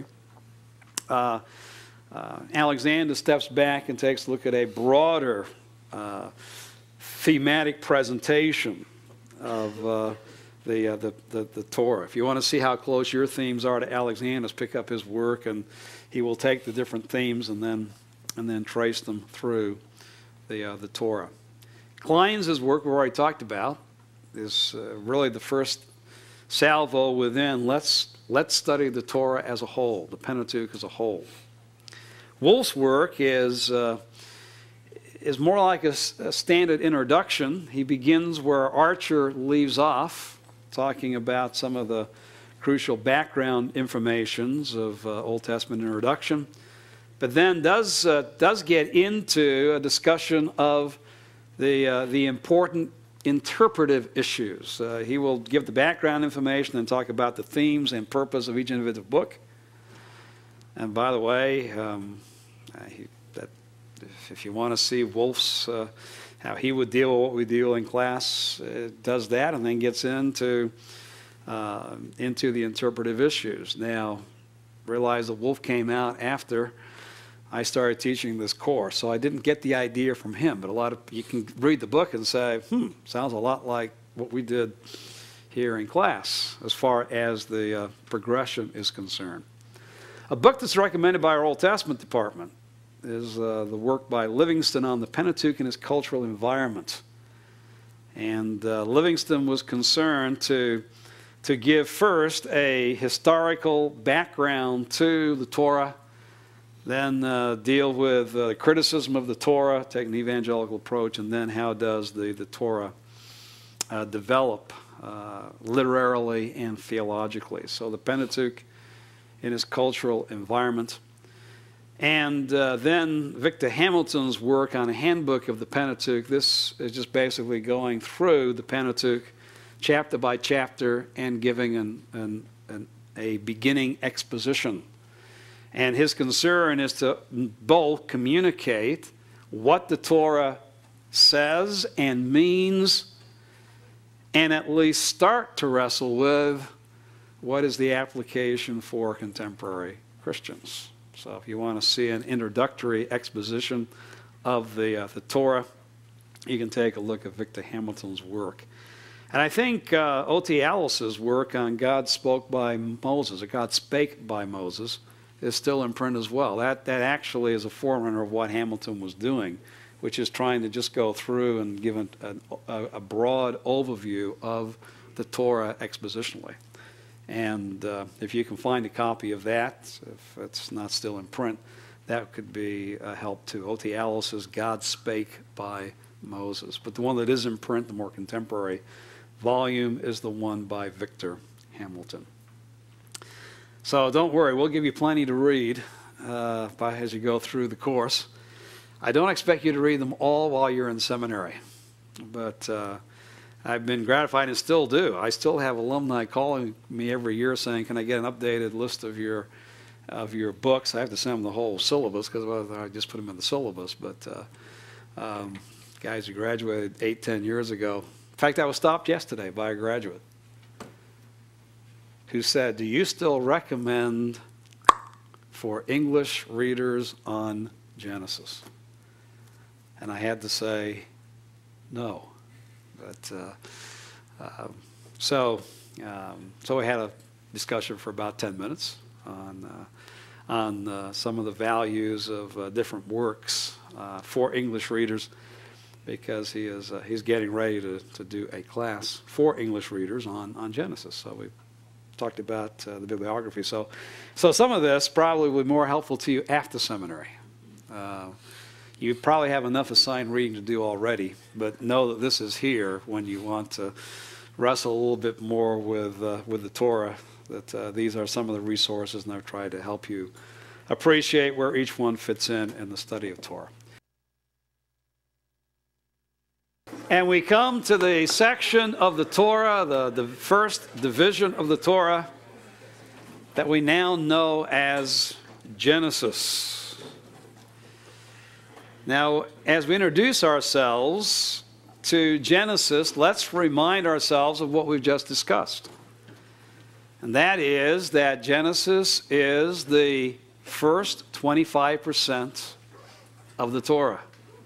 Alexander steps back and takes a look at a broader thematic presentation of the Torah. If you want to see how close your themes are to Alexander's, pick up his work, and he will take the different themes and then trace them through the Torah. Klein's work we've already talked about is really the first salvo within let's study the Torah as a whole, the Pentateuch as a whole. Wolf's work is more like a standard introduction. He begins where Archer leaves off, talking about some of the crucial background informations of Old Testament introduction, but then does get into a discussion of the important interpretive issues. He will give the background information and talk about the themes and purpose of each individual book. And by the way, if you want to see Wolf's, how he would deal with what we deal in class, does that and then gets into the interpretive issues. Now, realize that Wolf came out after I started teaching this course. So I didn't get the idea from him, but you can read the book and say, sounds a lot like what we did here in class as far as the progression is concerned. A book that's recommended by our Old Testament department is the work by Livingston on the Pentateuch and its cultural environment. And Livingston was concerned to give first a historical background to the Torah, then deal with criticism of the Torah, take an evangelical approach, and then how does the Torah develop literarily and theologically. So the Pentateuch in its cultural environment. And then Victor Hamilton's work on a handbook of the Pentateuch. This is just basically going through the Pentateuch chapter by chapter and giving a beginning exposition. And his concern is to both communicate what the Torah says and means, and at least start to wrestle with what is the application for contemporary Christians. So if you want to see an introductory exposition of the Torah, you can take a look at Victor Hamilton's work. And I think O.T. Allis's work on God spoke by Moses, or God spake by Moses, is still in print as well. That actually is a forerunner of what Hamilton was doing, which is trying to just go through and give a broad overview of the Torah expositionally. And if you can find a copy of that, if it's not still in print, that could be a help too. O.T. Allis's God Spake by Moses. But the one that is in print, the more contemporary volume, is the one by Victor Hamilton. So don't worry, we'll give you plenty to read as you go through the course. I don't expect you to read them all while you're in seminary, but I've been gratified and still do. I still have alumni calling me every year saying, can I get an updated list of your books? I have to send them the whole syllabus because I just put them in the syllabus. But guys who graduated 8-10 years ago. In fact, I was stopped yesterday by a graduate who said, do you still recommend for English readers on Genesis? And I had to say no. But so we had a discussion for about 10 minutes on some of the values of different works for English readers, because he's getting ready to do a class for English readers on Genesis. So we talked about the bibliography. So some of this probably will be more helpful to you after seminary. You probably have enough assigned reading to do already, but know that this is here when you want to wrestle a little bit more with the Torah, that these are some of the resources, and I've tried to help you appreciate where each one fits in the study of Torah. And we come to the section of the Torah, the first division of the Torah, that we now know as Genesis. Now, as we introduce ourselves to Genesis, let's remind ourselves of what we've just discussed. And that is that Genesis is the first 25% of the Torah.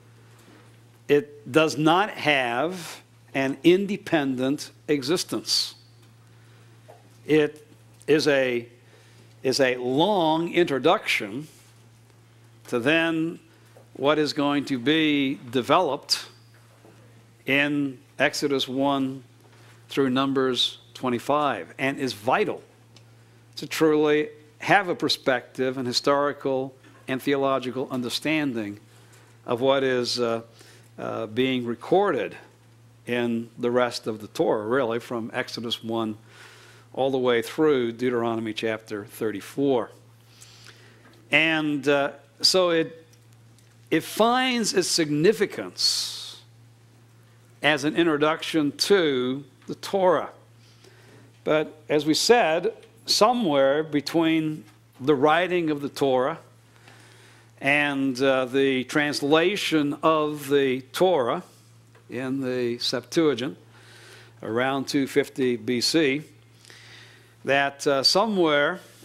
It does not have an independent existence. It is a long introduction to then what is going to be developed in Exodus 1 through Numbers 25, and is vital to truly have a perspective and historical and theological understanding of what is being recorded in the rest of the Torah, really from Exodus 1 all the way through Deuteronomy chapter 34. And so it finds its significance as an introduction to the Torah. But as we said, somewhere between the writing of the Torah and the translation of the Torah in the Septuagint around 250 BC, that somewhere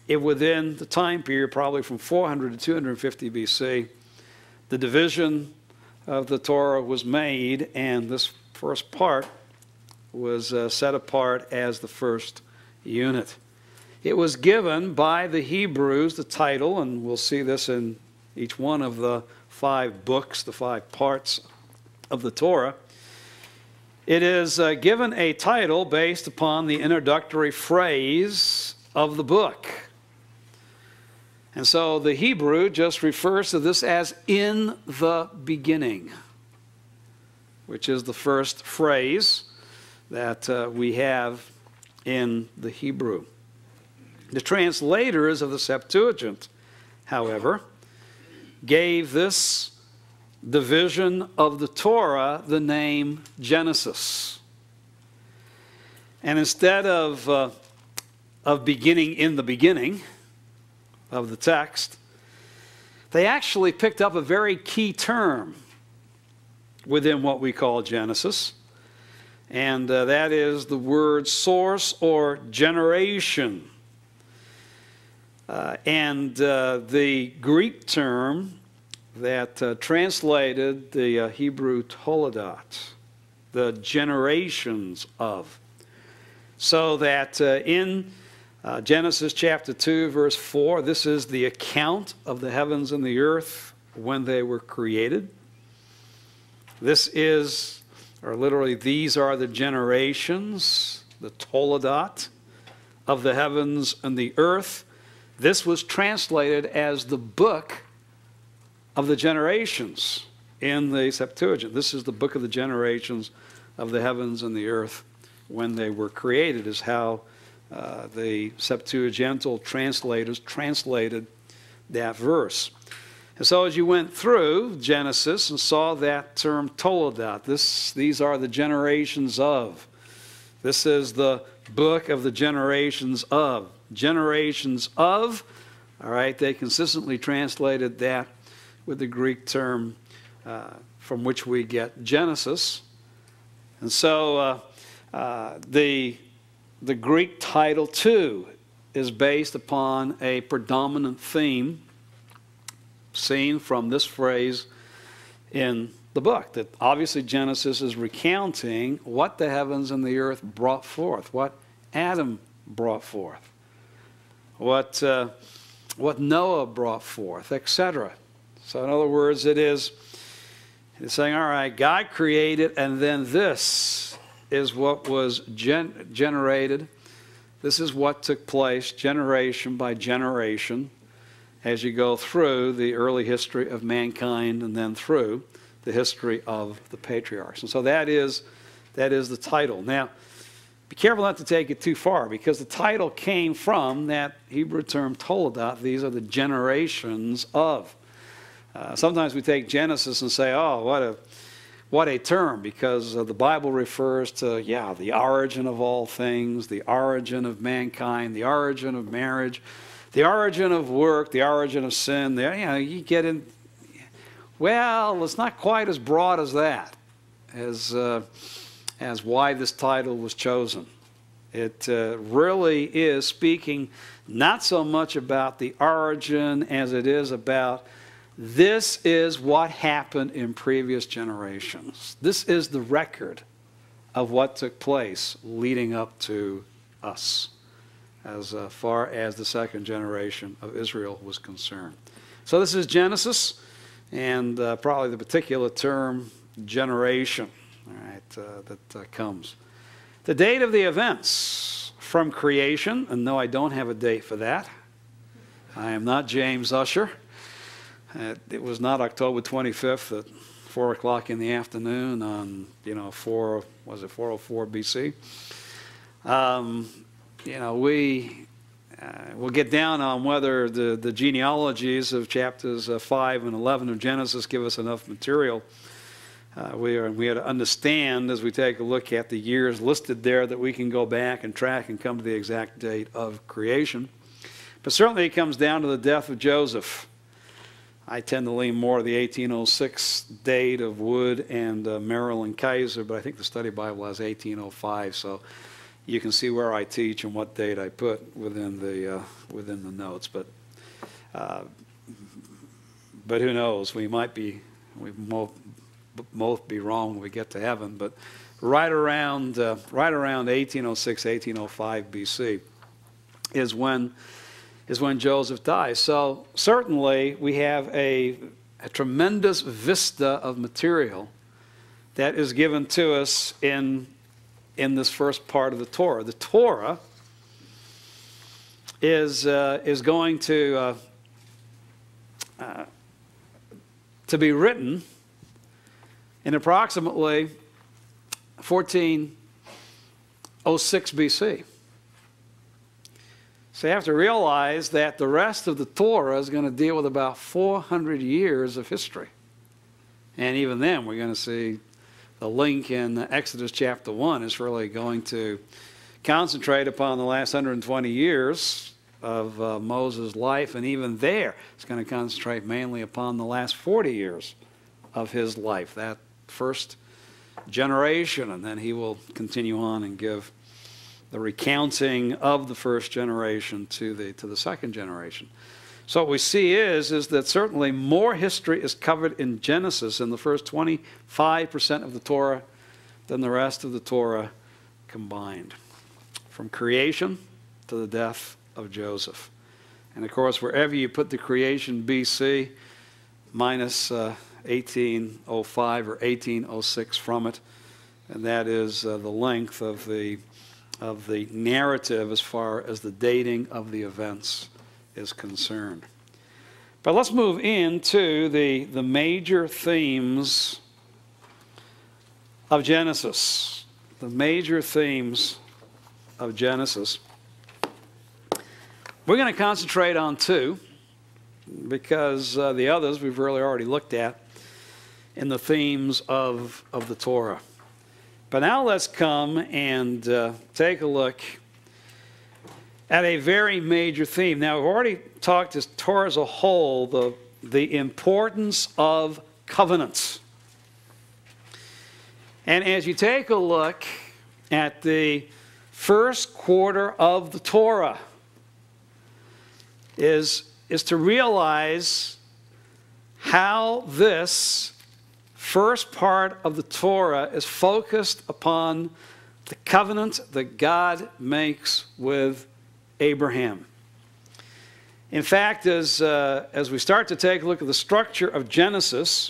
within the time period, probably from 400 to 250 BC, the division of the Torah was made, and this first part was set apart as the first unit. It was given by the Hebrews, the title, and we'll see this in each one of the 5 books, the 5 parts of the Torah. It is given a title based upon the introductory phrase of the book. And so the Hebrew just refers to this as "in the beginning," which is the first phrase that we have in the Hebrew. The translators of the Septuagint, however, gave this division of the Torah the name Genesis. And instead of beginning in the beginning of the text, they actually picked up a very key term within what we call Genesis, and that is the word source or generation. And the Greek term that translated the Hebrew Toledot, the generations of. So that in Genesis chapter 2, verse 4, this is the account of the heavens and the earth when they were created. This is, or literally, these are the generations, the Toledot of the heavens and the earth. This was translated as the book of the generations in the Septuagint. This is the book of the generations of the heavens and the earth when they were created, is how the Septuagintal translators translated that verse. And so as you went through Genesis and saw that term Toledot, these are the generations of. This is the book of the generations of. Generations of, all right, they consistently translated that with the Greek term from which we get Genesis. And so the Greek title, too, is based upon a predominant theme seen from this phrase in the book, that obviously Genesis is recounting what the heavens and the earth brought forth, what Adam brought forth, what Noah brought forth, etc. So in other words, it's saying, all right, God created, and then this is what was generated. This is what took place generation by generation as you go through the early history of mankind and then through the history of the patriarchs. And so that is the title. Now, be careful not to take it too far, because the title came from that Hebrew term Toledot. These are the generations of. Sometimes we take Genesis and say, oh, what a term, because the Bible refers to, the origin of all things, the origin of mankind, the origin of marriage, the origin of work, the origin of sin. You get in. Well, it's not quite as broad as that, as why this title was chosen. It really is speaking not so much about the origin as it is about this is what happened in previous generations. This is the record of what took place leading up to us, as far as the second generation of Israel was concerned. So this is Genesis, and probably the particular term generation, all right, that comes. The date of the events from creation, and no, I don't have a date for that. I am not James Usher. It was not October 25th at 4 o'clock in the afternoon on, 404 BC. We'll get down on whether the genealogies of chapters 5 and 11 of Genesis give us enough material. We have to understand, as we take a look at the years listed there, that we can go back and track and come to the exact date of creation. But certainly it comes down to the death of Joseph. I tend to lean more to the 1806 date of Wood and Merrill and Kaiser, but I think the Study Bible has 1805. So, you can see where I teach and what date I put within the notes. But who knows? We both be wrong when we get to heaven. But right around 1806, 1805 BC is when Joseph dies. So certainly we have a tremendous vista of material that is given to us in this first part of the Torah. The Torah is going to be written in approximately 1406 BC. So you have to realize that the rest of the Torah is going to deal with about 400 years of history. And even then, we're going to see the link in Exodus chapter 1 is really going to concentrate upon the last 120 years of Moses' life. And even there, it's going to concentrate mainly upon the last 40 years of his life, that first generation. And then he will continue on and give the recounting of the first generation to the second generation. So what we see is that certainly more history is covered in Genesis in the first 25% of the Torah than the rest of the Torah combined, from creation to the death of Joseph. And of course, wherever you put the creation BC minus 1805 or 1806 from it, and that is the length of the narrative as far as the dating of the events is concerned. But let's move into the major themes of Genesis. The major themes of Genesis. We're going to concentrate on two, because the others we've really already looked at in the themes of the Torah. But now let's come and take a look at a very major theme. Now, we've already talked as Torah as a whole, the importance of covenants. And as you take a look at the first quarter of the Torah, is to realize how this first part of the Torah is focused upon the covenant that God makes with Abraham. In fact, as we start to take a look at the structure of Genesis,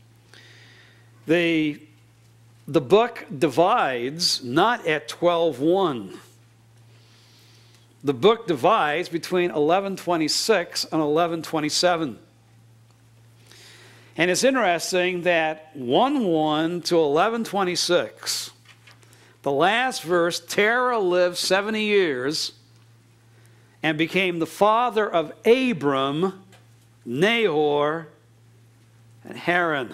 the book divides not at 12:1. The book divides between 11:26 and 11:27. And it's interesting that 1:1 to 11:26, the last verse, Terah lived 70 years and became the father of Abram, Nahor, and Haran.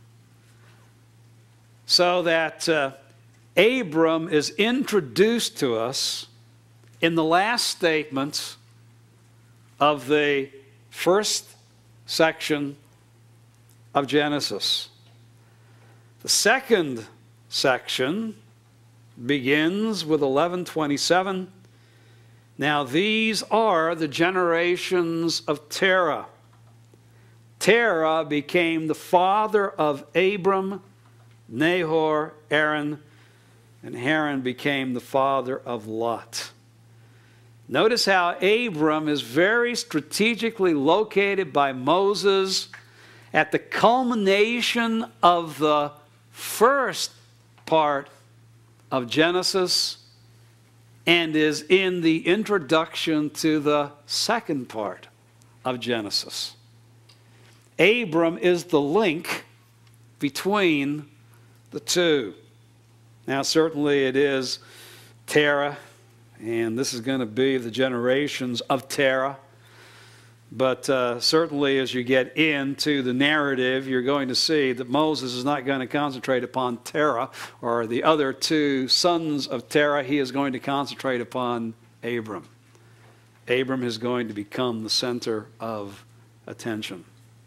So that Abram is introduced to us in the last statement of the first section of Genesis. The second section begins with 11:27. Now these are the generations of Terah. Terah became the father of Abram, Nahor, Haran, and Haran became the father of Lot. Notice how Abram is very strategically located by Moses at the culmination of the first part of Genesis and is in the introduction to the second part of Genesis. Abram is the link between the two. Now, certainly it is Terah, and this is going to be the generations of Terah. But certainly as you get into the narrative, you're going to see that Moses is not going to concentrate upon Terah or the other two sons of Terah. He is going to concentrate upon Abram. Abram is going to become the center of attention.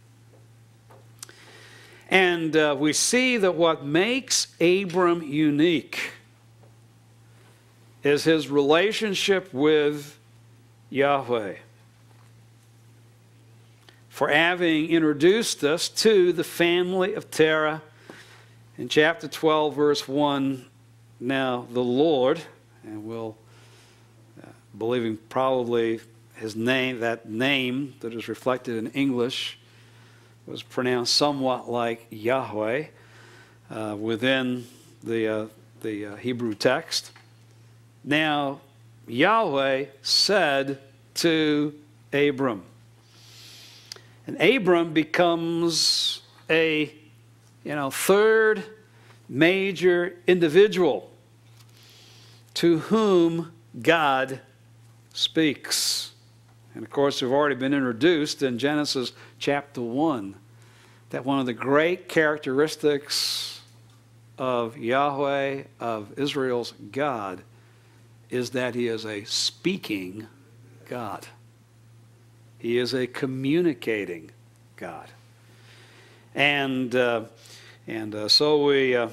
And we see that what makes Abram unique is his relationship with Yahweh. For having introduced us to the family of Terah, in chapter 12, verse 1, now the Lord, and we'll believing probably his name, that name that is reflected in English, was pronounced somewhat like Yahweh within the Hebrew text. Now, Yahweh said to Abram, and Abram becomes a third major individual to whom God speaks. And of course, we've already been introduced in Genesis chapter 1 that one of the great characteristics of Yahweh, of Israel's God, is that he is a speaking God. He is a communicating God. And so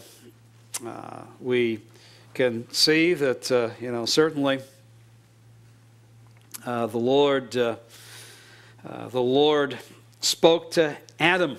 we can see that, certainly the Lord spoke to Adam.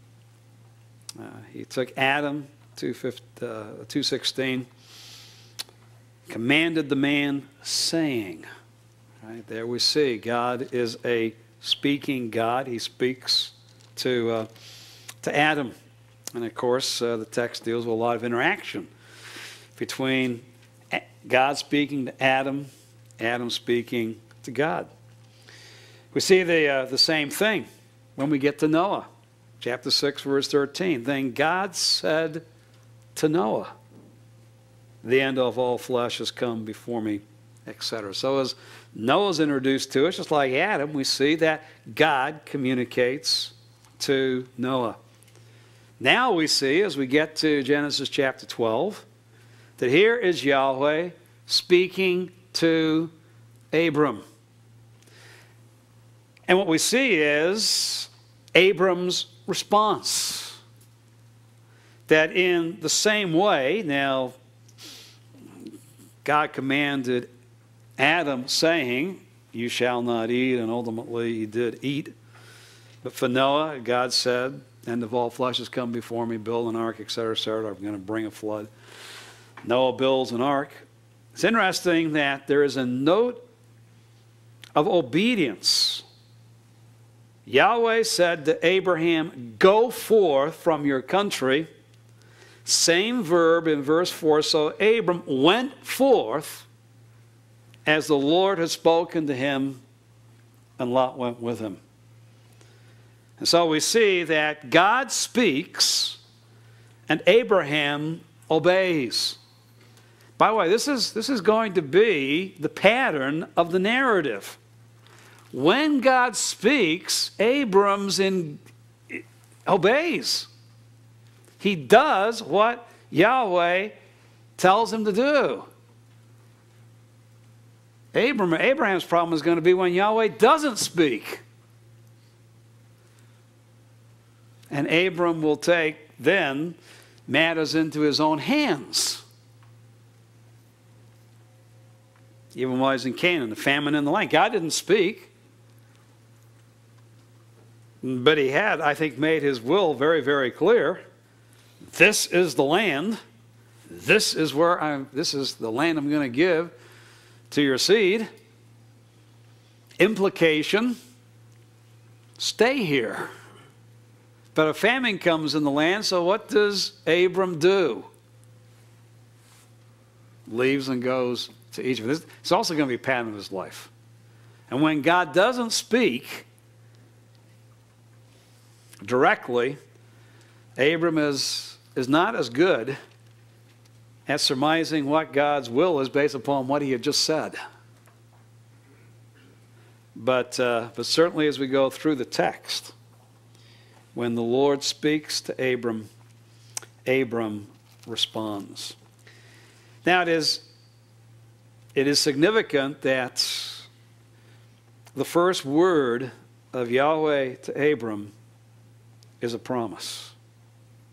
He took Adam, 2:16, commanded the man, saying. Right there we see God is a speaking God. He speaks to Adam. And of course, the text deals with a lot of interaction between God speaking to Adam, Adam speaking to God. We see the same thing when we get to Noah. Chapter 6, verse 13. Then God said to Noah, the end of all flesh has come before me, etc. So as Noah's introduced to us, just like Adam, we see that God communicates to Noah. Now we see, as we get to Genesis chapter 12, that here is Yahweh speaking to Abram. And what we see is Abram's response. That in the same way, now, God commanded Adam, saying, you shall not eat, and ultimately he did eat. But for Noah, God said, end of all flesh has come before me, build an ark, etc., etc. I'm going to bring a flood. Noah builds an ark. It's interesting that there is a note of obedience. Yahweh said to Abraham, go forth from your country. Same verb in verse 4. So Abram went forth as the Lord had spoken to him, and Lot went with him. And so we see that God speaks and Abraham obeys. By the way, this is going to be the pattern of the narrative. When God speaks, Abram's obeys. He does what Yahweh tells him to do. Abraham's problem is going to be when Yahweh doesn't speak. And Abram will take then matters into his own hands. Even while he's in Canaan, the famine in the land. God didn't speak. But he had, I think, made his will very, very clear. This is the land. This is the land I'm going to give to your seed. Implication, stay here. But a famine comes in the land, so what does Abram do? Leaves and goes to Egypt. It's also going to be a pattern of his life. And when God doesn't speak directly, Abram is not as good at surmising what God's will is based upon what he had just said. But certainly as we go through the text, when the Lord speaks to Abram, Abram responds. Now it is significant that the first word of Yahweh to Abram is a promise.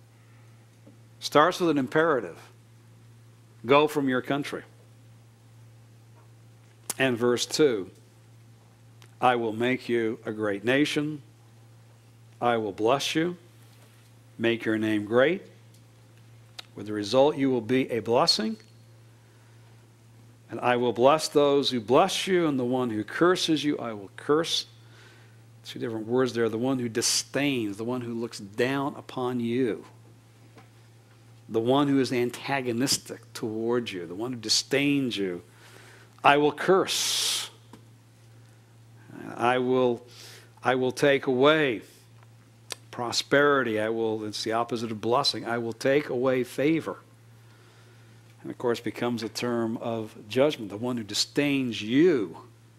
Starts with an imperative. Go from your country. And verse 2, I will make you a great nation. I will bless you, make your name great. With the result, you will be a blessing. And I will bless those who bless you, and the one who curses you, I will curse. Two different words there. The one who disdains, the one who looks down upon you, the one who is antagonistic towards you, the one who disdains you, I will curse. I will take away prosperity. It's the opposite of blessing. I will take away favor. And of course becomes a term of judgment. The one who disdains you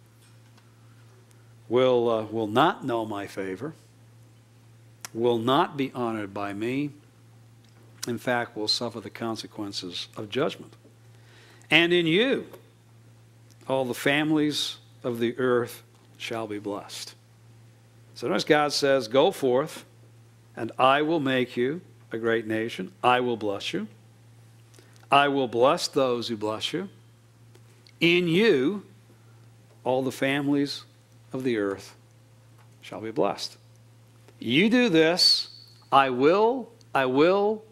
will not know my favor, will not be honored by me, in fact will suffer the consequences of judgment. And in you all the families of the earth shall be blessed. So notice God says, go forth, and I will make you a great nation. I will bless you. I will bless those who bless you. In you, all the families of the earth shall be blessed. You do this, I will, all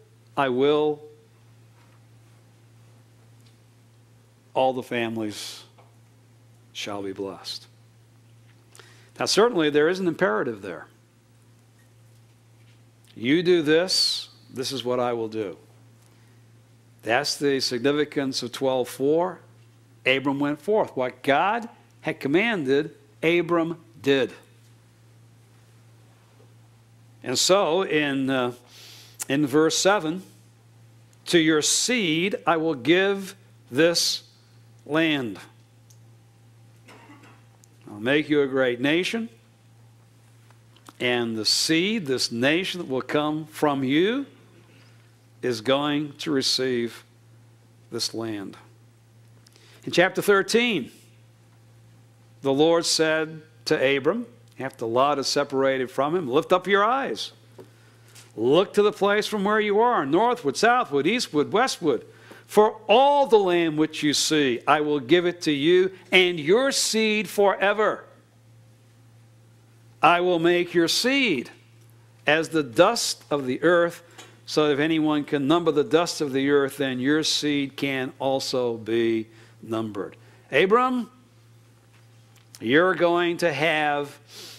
the families shall be blessed. Now, certainly there is an imperative there. You do this, this is what I will do. That's the significance of 12:4. Abram went forth. What God had commanded, Abram did. And so, in verse 7, to your seed I will give this land. I'll make you a great nation, and the seed, this nation that will come from you, is going to receive this land. In chapter 13, the Lord said to Abram, after Lot is separated from him, lift up your eyes. Look to the place from where you are, northward, southward, eastward, westward. For all the land which you see, I will give it to you and your seed forever. I will make your seed as the dust of the earth, so that if anyone can number the dust of the earth, then your seed can also be numbered. Abram, you're going to have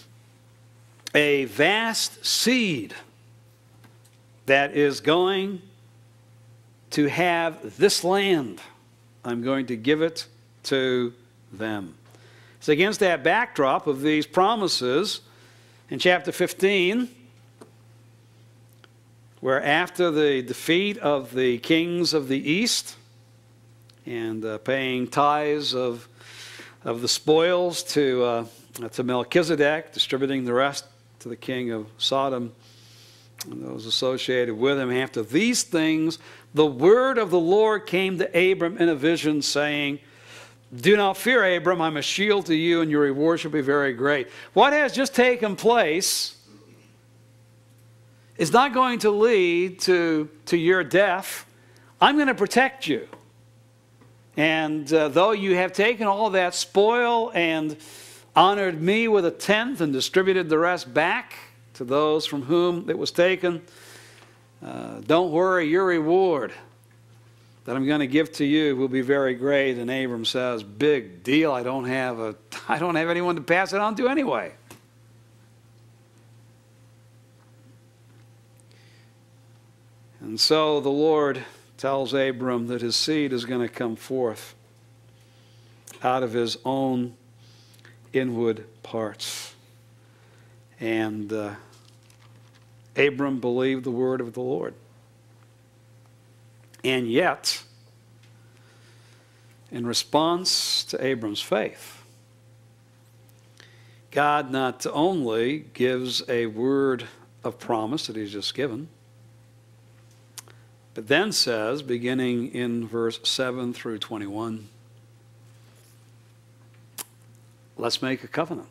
a vast seed that is going to have this land. I'm going to give it to them. It's against that backdrop of these promises in chapter 15, where after the defeat of the kings of the east and paying tithes of the spoils to Melchizedek, distributing the rest to the king of Sodom and those associated with him, after these things, the word of the Lord came to Abram in a vision, saying, do not fear, Abram, I'm a shield to you, and your reward shall be very great. What has just taken place is not going to lead to your death. I'm going to protect you. And though you have taken all that spoil and honored me with a tenth and distributed the rest back to those from whom it was taken, don't worry, your reward that I'm going to give to you will be very great. And Abram says, big deal, I don't have anyone to pass it on to anyway. And so the Lord tells Abram that his seed is going to come forth out of his own inward parts. And Abram believed the word of the Lord. And yet, in response to Abram's faith, God not only gives a word of promise that he's just given, but then says, beginning in verse 7 through 21, let's make a covenant.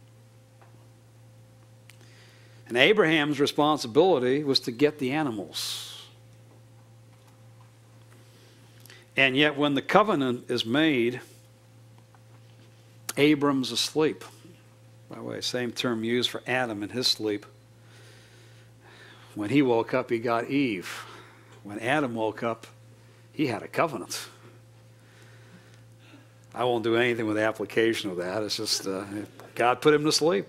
And Abraham's responsibility was to get the animals. And yet when the covenant is made, Abram's asleep. By the way, same term used for Adam in his sleep. When he woke up, he got Eve. When Adam woke up, he had a covenant. I won't do anything with the application of that. It's just God put him to sleep.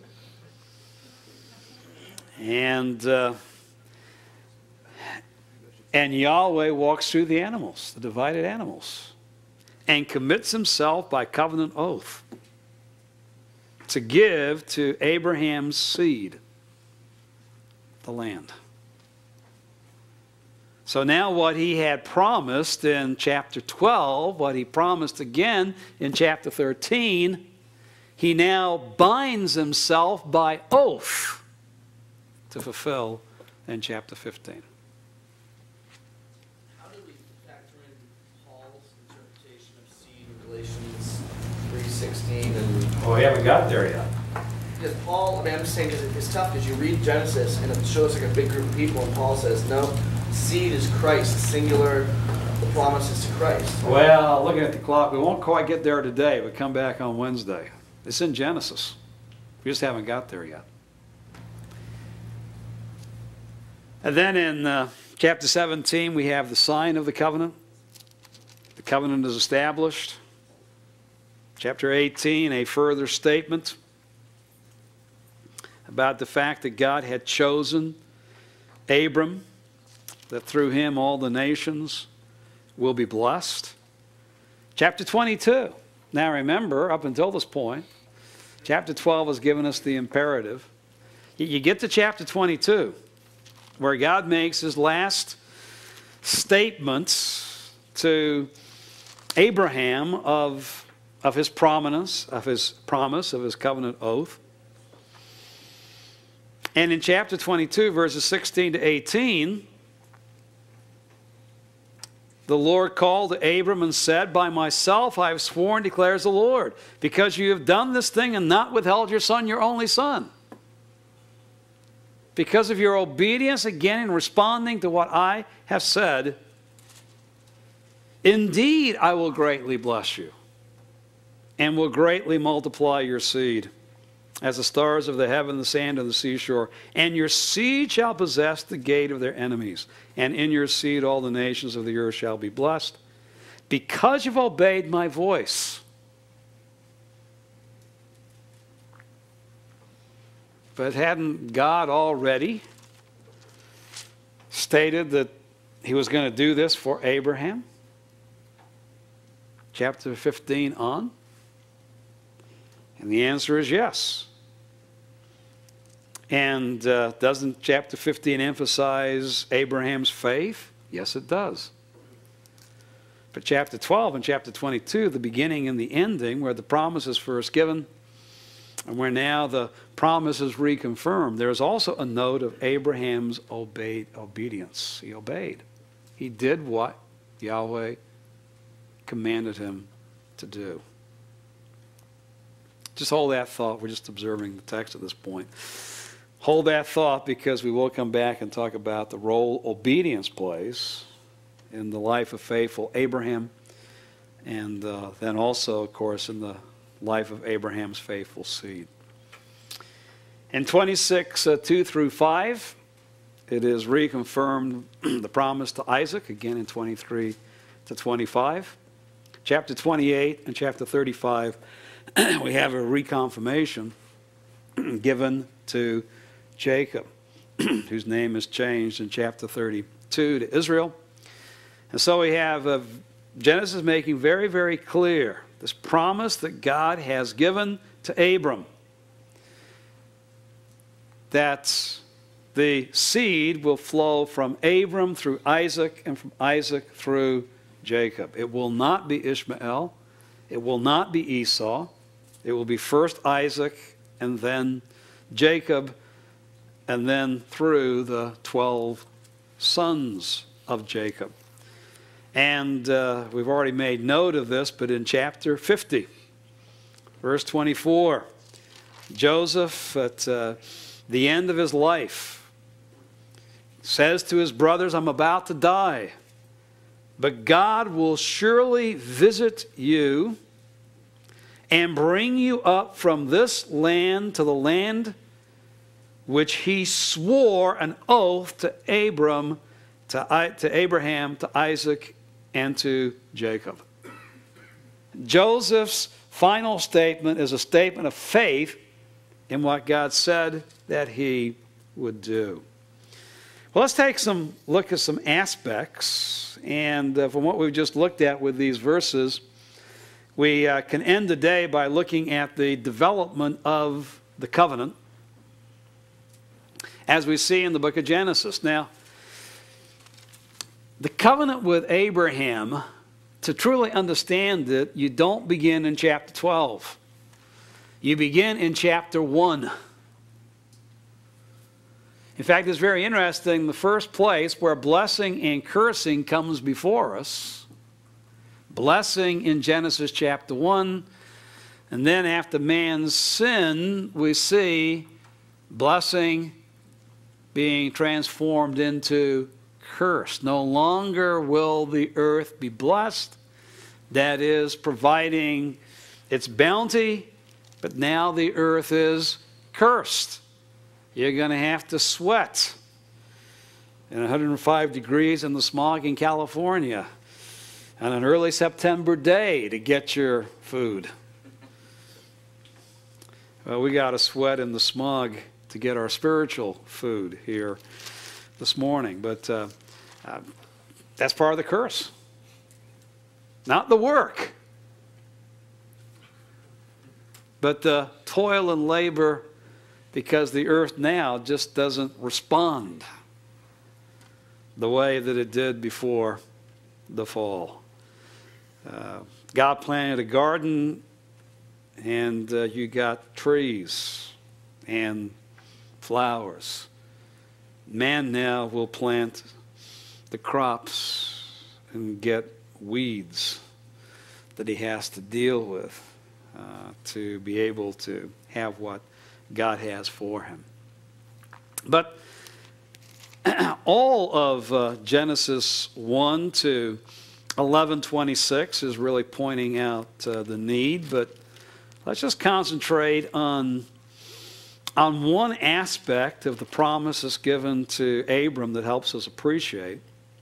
And Yahweh walks through the animals, the divided animals, and commits himself by covenant oath to give to Abraham's seed the land. So now what he had promised in chapter 12, what he promised again in chapter 13, he now binds himself by oath to fulfill in chapter 15. How do we factor in Paul's interpretation of seed in Galatians 3:16 and? Oh, we haven't got there yet. Because Paul, I mean, I'm just saying, because it's tough because you read Genesis and it shows like a big group of people, and Paul says, no, seed is Christ, singular, the promise is to Christ. Well, looking at the clock, we won't quite get there today. We'll come back on Wednesday. It's in Genesis. We just haven't got there yet. And then in chapter 17, we have the sign of the covenant. The covenant is established. Chapter 18, a further statement about the fact that God had chosen Abram, that through him all the nations will be blessed. Chapter 22. Now remember, up until this point, chapter 12 has given us the imperative. You get to chapter 22, where God makes his last statements to Abraham of his promise, of his covenant oath. And in chapter 22, verses 16 to 18, the Lord called to Abram and said, by myself I have sworn, declares the Lord, because you have done this thing and not withheld your son, your only son. Because of your obedience, again, in responding to what I have said, indeed I will greatly bless you and will greatly multiply your seed as the stars of the heaven, the sand of the seashore. And your seed shall possess the gate of their enemies. And in your seed all the nations of the earth shall be blessed, because you've obeyed my voice. But hadn't God already stated that he was going to do this for Abraham? Chapter 15 on? And the answer is yes. And doesn't chapter 15 emphasize Abraham's faith? Yes, it does. But chapter 12 and chapter 22, the beginning and the ending, where the promise is first given, and where now the promise is reconfirmed, there is also a note of Abraham's obedience. He obeyed. He did what Yahweh commanded him to do. Just hold that thought. We're just observing the text at this point. Hold that thought, because we will come back and talk about the role obedience plays in the life of faithful Abraham, and then also, of course, in the life of Abraham's faithful seed. In 26, 2 through 5, it is reconfirmed the promise to Isaac, again in 23 to 25. Chapter 28 and chapter 35, we have a reconfirmation given to Jacob, whose name is changed in chapter 32 to Israel. And so we have Genesis making very, very clear this promise that God has given to Abram, that the seed will flow from Abram through Isaac and from Isaac through Jacob. It will not be Ishmael. It will not be Esau. It will be first Isaac and then Jacob, and then through the 12 sons of Jacob. And we've already made note of this, but in chapter 50, verse 24, Joseph, at the end of his life, says to his brothers, I'm about to die, but God will surely visit you, and bring you up from this land to the land which he swore an oath to Abraham, to Isaac, and to Jacob. Joseph's final statement is a statement of faith in what God said that he would do. Well, let's take some look at some aspects, and from what we've just looked at with these verses, we can end the day by looking at the development of the covenant as we see in the book of Genesis. Now, the covenant with Abraham, to truly understand it, you don't begin in chapter 12. You begin in chapter 1. In fact, it's very interesting, the first place where blessing and cursing comes before us, blessing in Genesis chapter 1, and then after man's sin, we see blessing being transformed into curse. No longer will the earth be blessed, that is, providing its bounty, but now the earth is cursed. You're going to have to sweat in 105 degrees in the smog in California on an early September day to get your food. Well, we got to sweat in the smog to get our spiritual food here this morning. But that's part of the curse. Not the work, but the toil and labor, because the earth now just doesn't respond the way that it did before the fall. God planted a garden, and you got trees and flowers. Man now will plant the crops and get weeds that he has to deal with to be able to have what God has for him. But all of Genesis 1 to 11:26 is really pointing out the need, but let's just concentrate on one aspect of the promises given to Abram that helps us appreciate.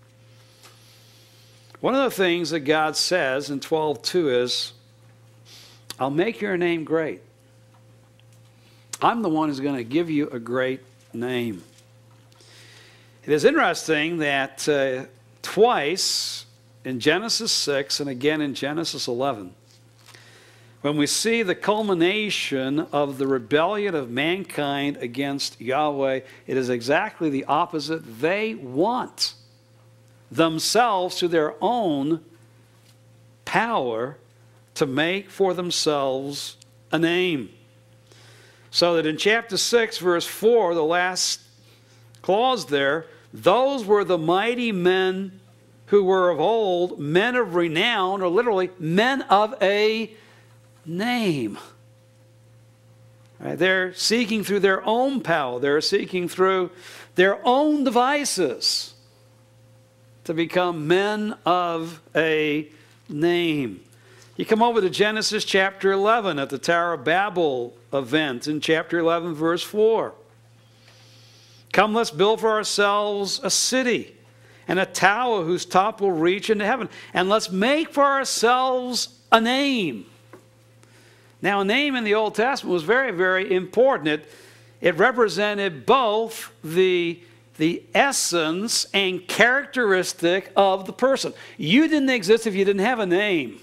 One of the things that God says in 12:2 is, I'll make your name great. I'm the one who's going to give you a great name. It is interesting that twice in Genesis 6 and again in Genesis 11, when we see the culmination of the rebellion of mankind against Yahweh, it is exactly the opposite. They want themselves to their own power to make for themselves a name. So that in chapter 6, verse 4, the last clause there, those were the mighty men who were of old, men of renown, or literally men of a name. Right? They're seeking through their own power. They're seeking through their own devices to become men of a name. You come over to Genesis chapter 11 at the Tower of Babel event in chapter 11, verse 4. Come, let's build for ourselves a city and a tower whose top will reach into heaven. And let's make for ourselves a name. Now, a name in the Old Testament was very, very important. It represented both the essence and characteristic of the person. You didn't exist if you didn't have a name.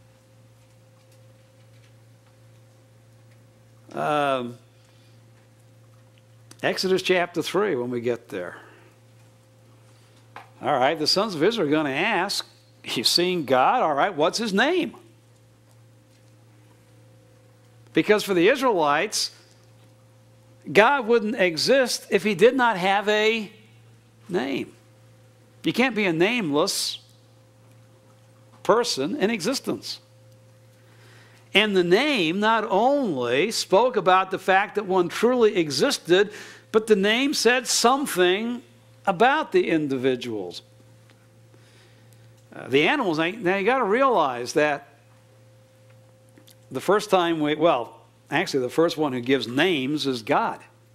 Exodus chapter 3, when we get there. All right, the sons of Israel are going to ask, you've seen God, all right, what's his name? Because for the Israelites, God wouldn't exist if he did not have a name. You can't be a nameless person in existence. And the name not only spoke about the fact that one truly existed, but the name said something about the individuals. The animals, now you got to realize that the first time well, actually the first one who gives names is God.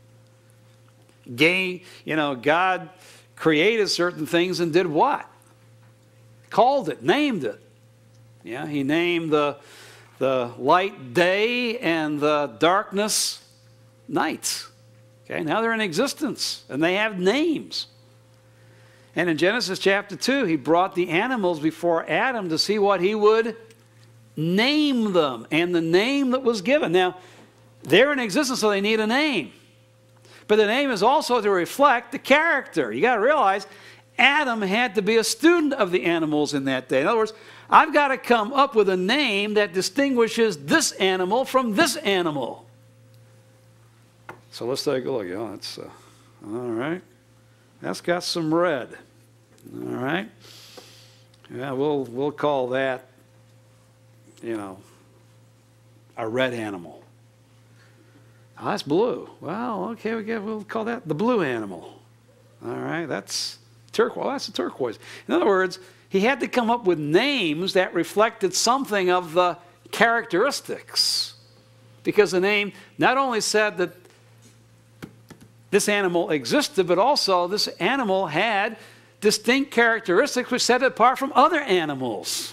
God created certain things and did what? Called it, named it. Yeah, he named the light day and the darkness nights. Okay, now they're in existence and they have names. And in Genesis chapter 2, he brought the animals before Adam to see what he would name them, and the name that was given. Now, they're in existence, so they need a name. But the name is also to reflect the character. You got to realize Adam had to be a student of the animals in that day. In other words, I've got to come up with a name that distinguishes this animal from this animal. So let's take a look. Yeah, that's all right. That's got some red. All right. Yeah, we'll call that, a red animal. Oh, that's blue. Well, okay, we'll call that the blue animal. All right, that's turquoise. Oh, that's a turquoise. In other words, he had to come up with names that reflected something of the characteristics. Because the name not only said that this animal existed, but also this animal had distinct characteristics which set it apart from other animals.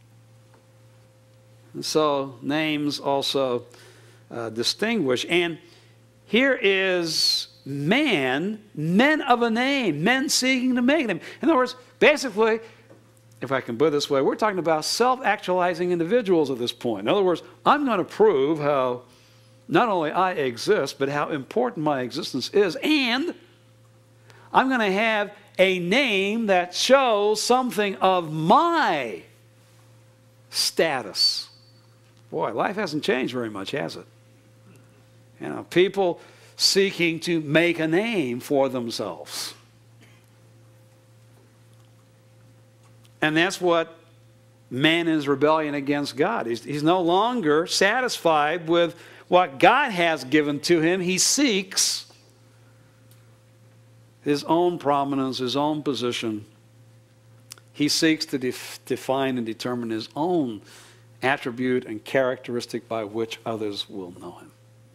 And so names also distinguish. And here is men of a name, men seeking to make them. In other words, basically, if I can put it this way, we're talking about self-actualizing individuals at this point. In other words, I'm going to prove how not only I exist, but how important my existence is, and I'm going to have a name that shows something of my status. Boy, life hasn't changed very much, has it? People seeking to make a name for themselves. And that's what man is rebellion against God. He's no longer satisfied with what God has given to him. He seeks his own prominence, his own position. He seeks to define and determine his own attribute and characteristic by which others will know him.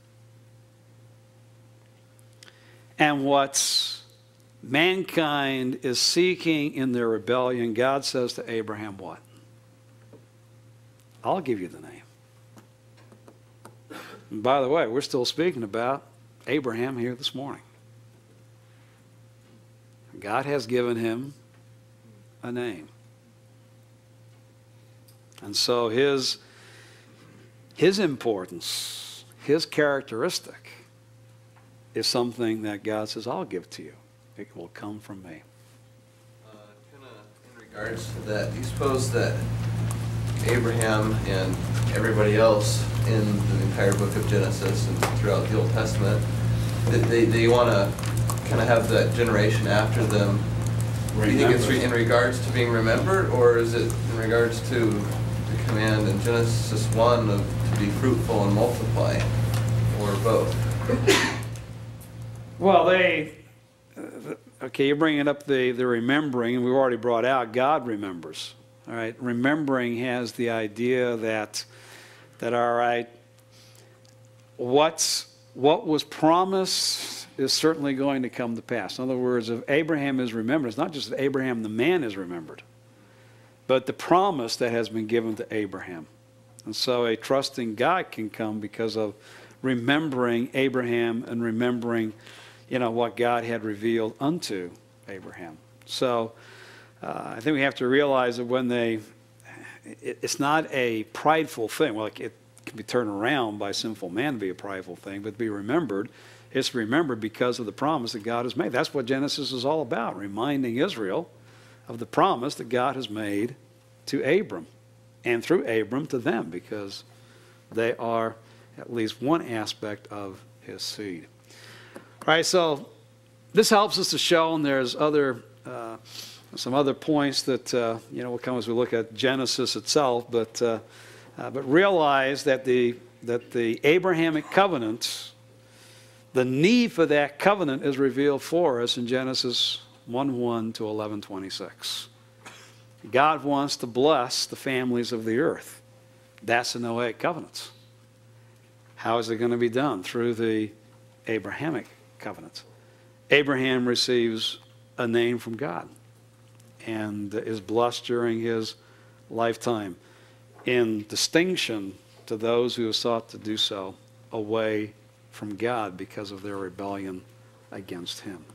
And what mankind is seeking in their rebellion, God says to Abraham, what? I'll give you the name. And by the way, we're still speaking about Abraham here this morning. God has given him a name. And so his importance, his characteristic, is something that God says, I'll give to you. It will come from me. Kind of in regards to that, do you suppose that Abraham and everybody else in the entire book of Genesis and throughout the Old Testament, that they want to kind of have that generation after them? Do you think it's in regards to being remembered, or is it in regards to the command in Genesis 1 to be fruitful and multiply, or both? Well, okay, you're bringing up the remembering, and we've already brought out God remembers. All right, remembering has the idea that all right, what was promised is certainly going to come to pass. In other words, if Abraham is remembered, it's not just that Abraham the man is remembered, but the promise that has been given to Abraham. And so a trust in God can come because of remembering Abraham and remembering, what God had revealed unto Abraham. So I think we have to realize that when it's not a prideful thing. Well, it can be turned around by sinful man to be a prideful thing, but to be remembered, it's remembered because of the promise that God has made. That's what Genesis is all about, reminding Israel of the promise that God has made to Abram, and through Abram to them, because they are at least one aspect of his seed. All right, so this helps us to show, and there's some other points that will come as we look at Genesis itself, but realize that the Abrahamic covenant, the need for that covenant is revealed for us in Genesis 1:1 to 11:26. God wants to bless the families of the earth. That's the Noahic covenants. How is it going to be done? Through the Abrahamic covenants. Abraham receives a name from God and is blessed during his lifetime, in distinction to those who have sought to do so away from God because of their rebellion against him.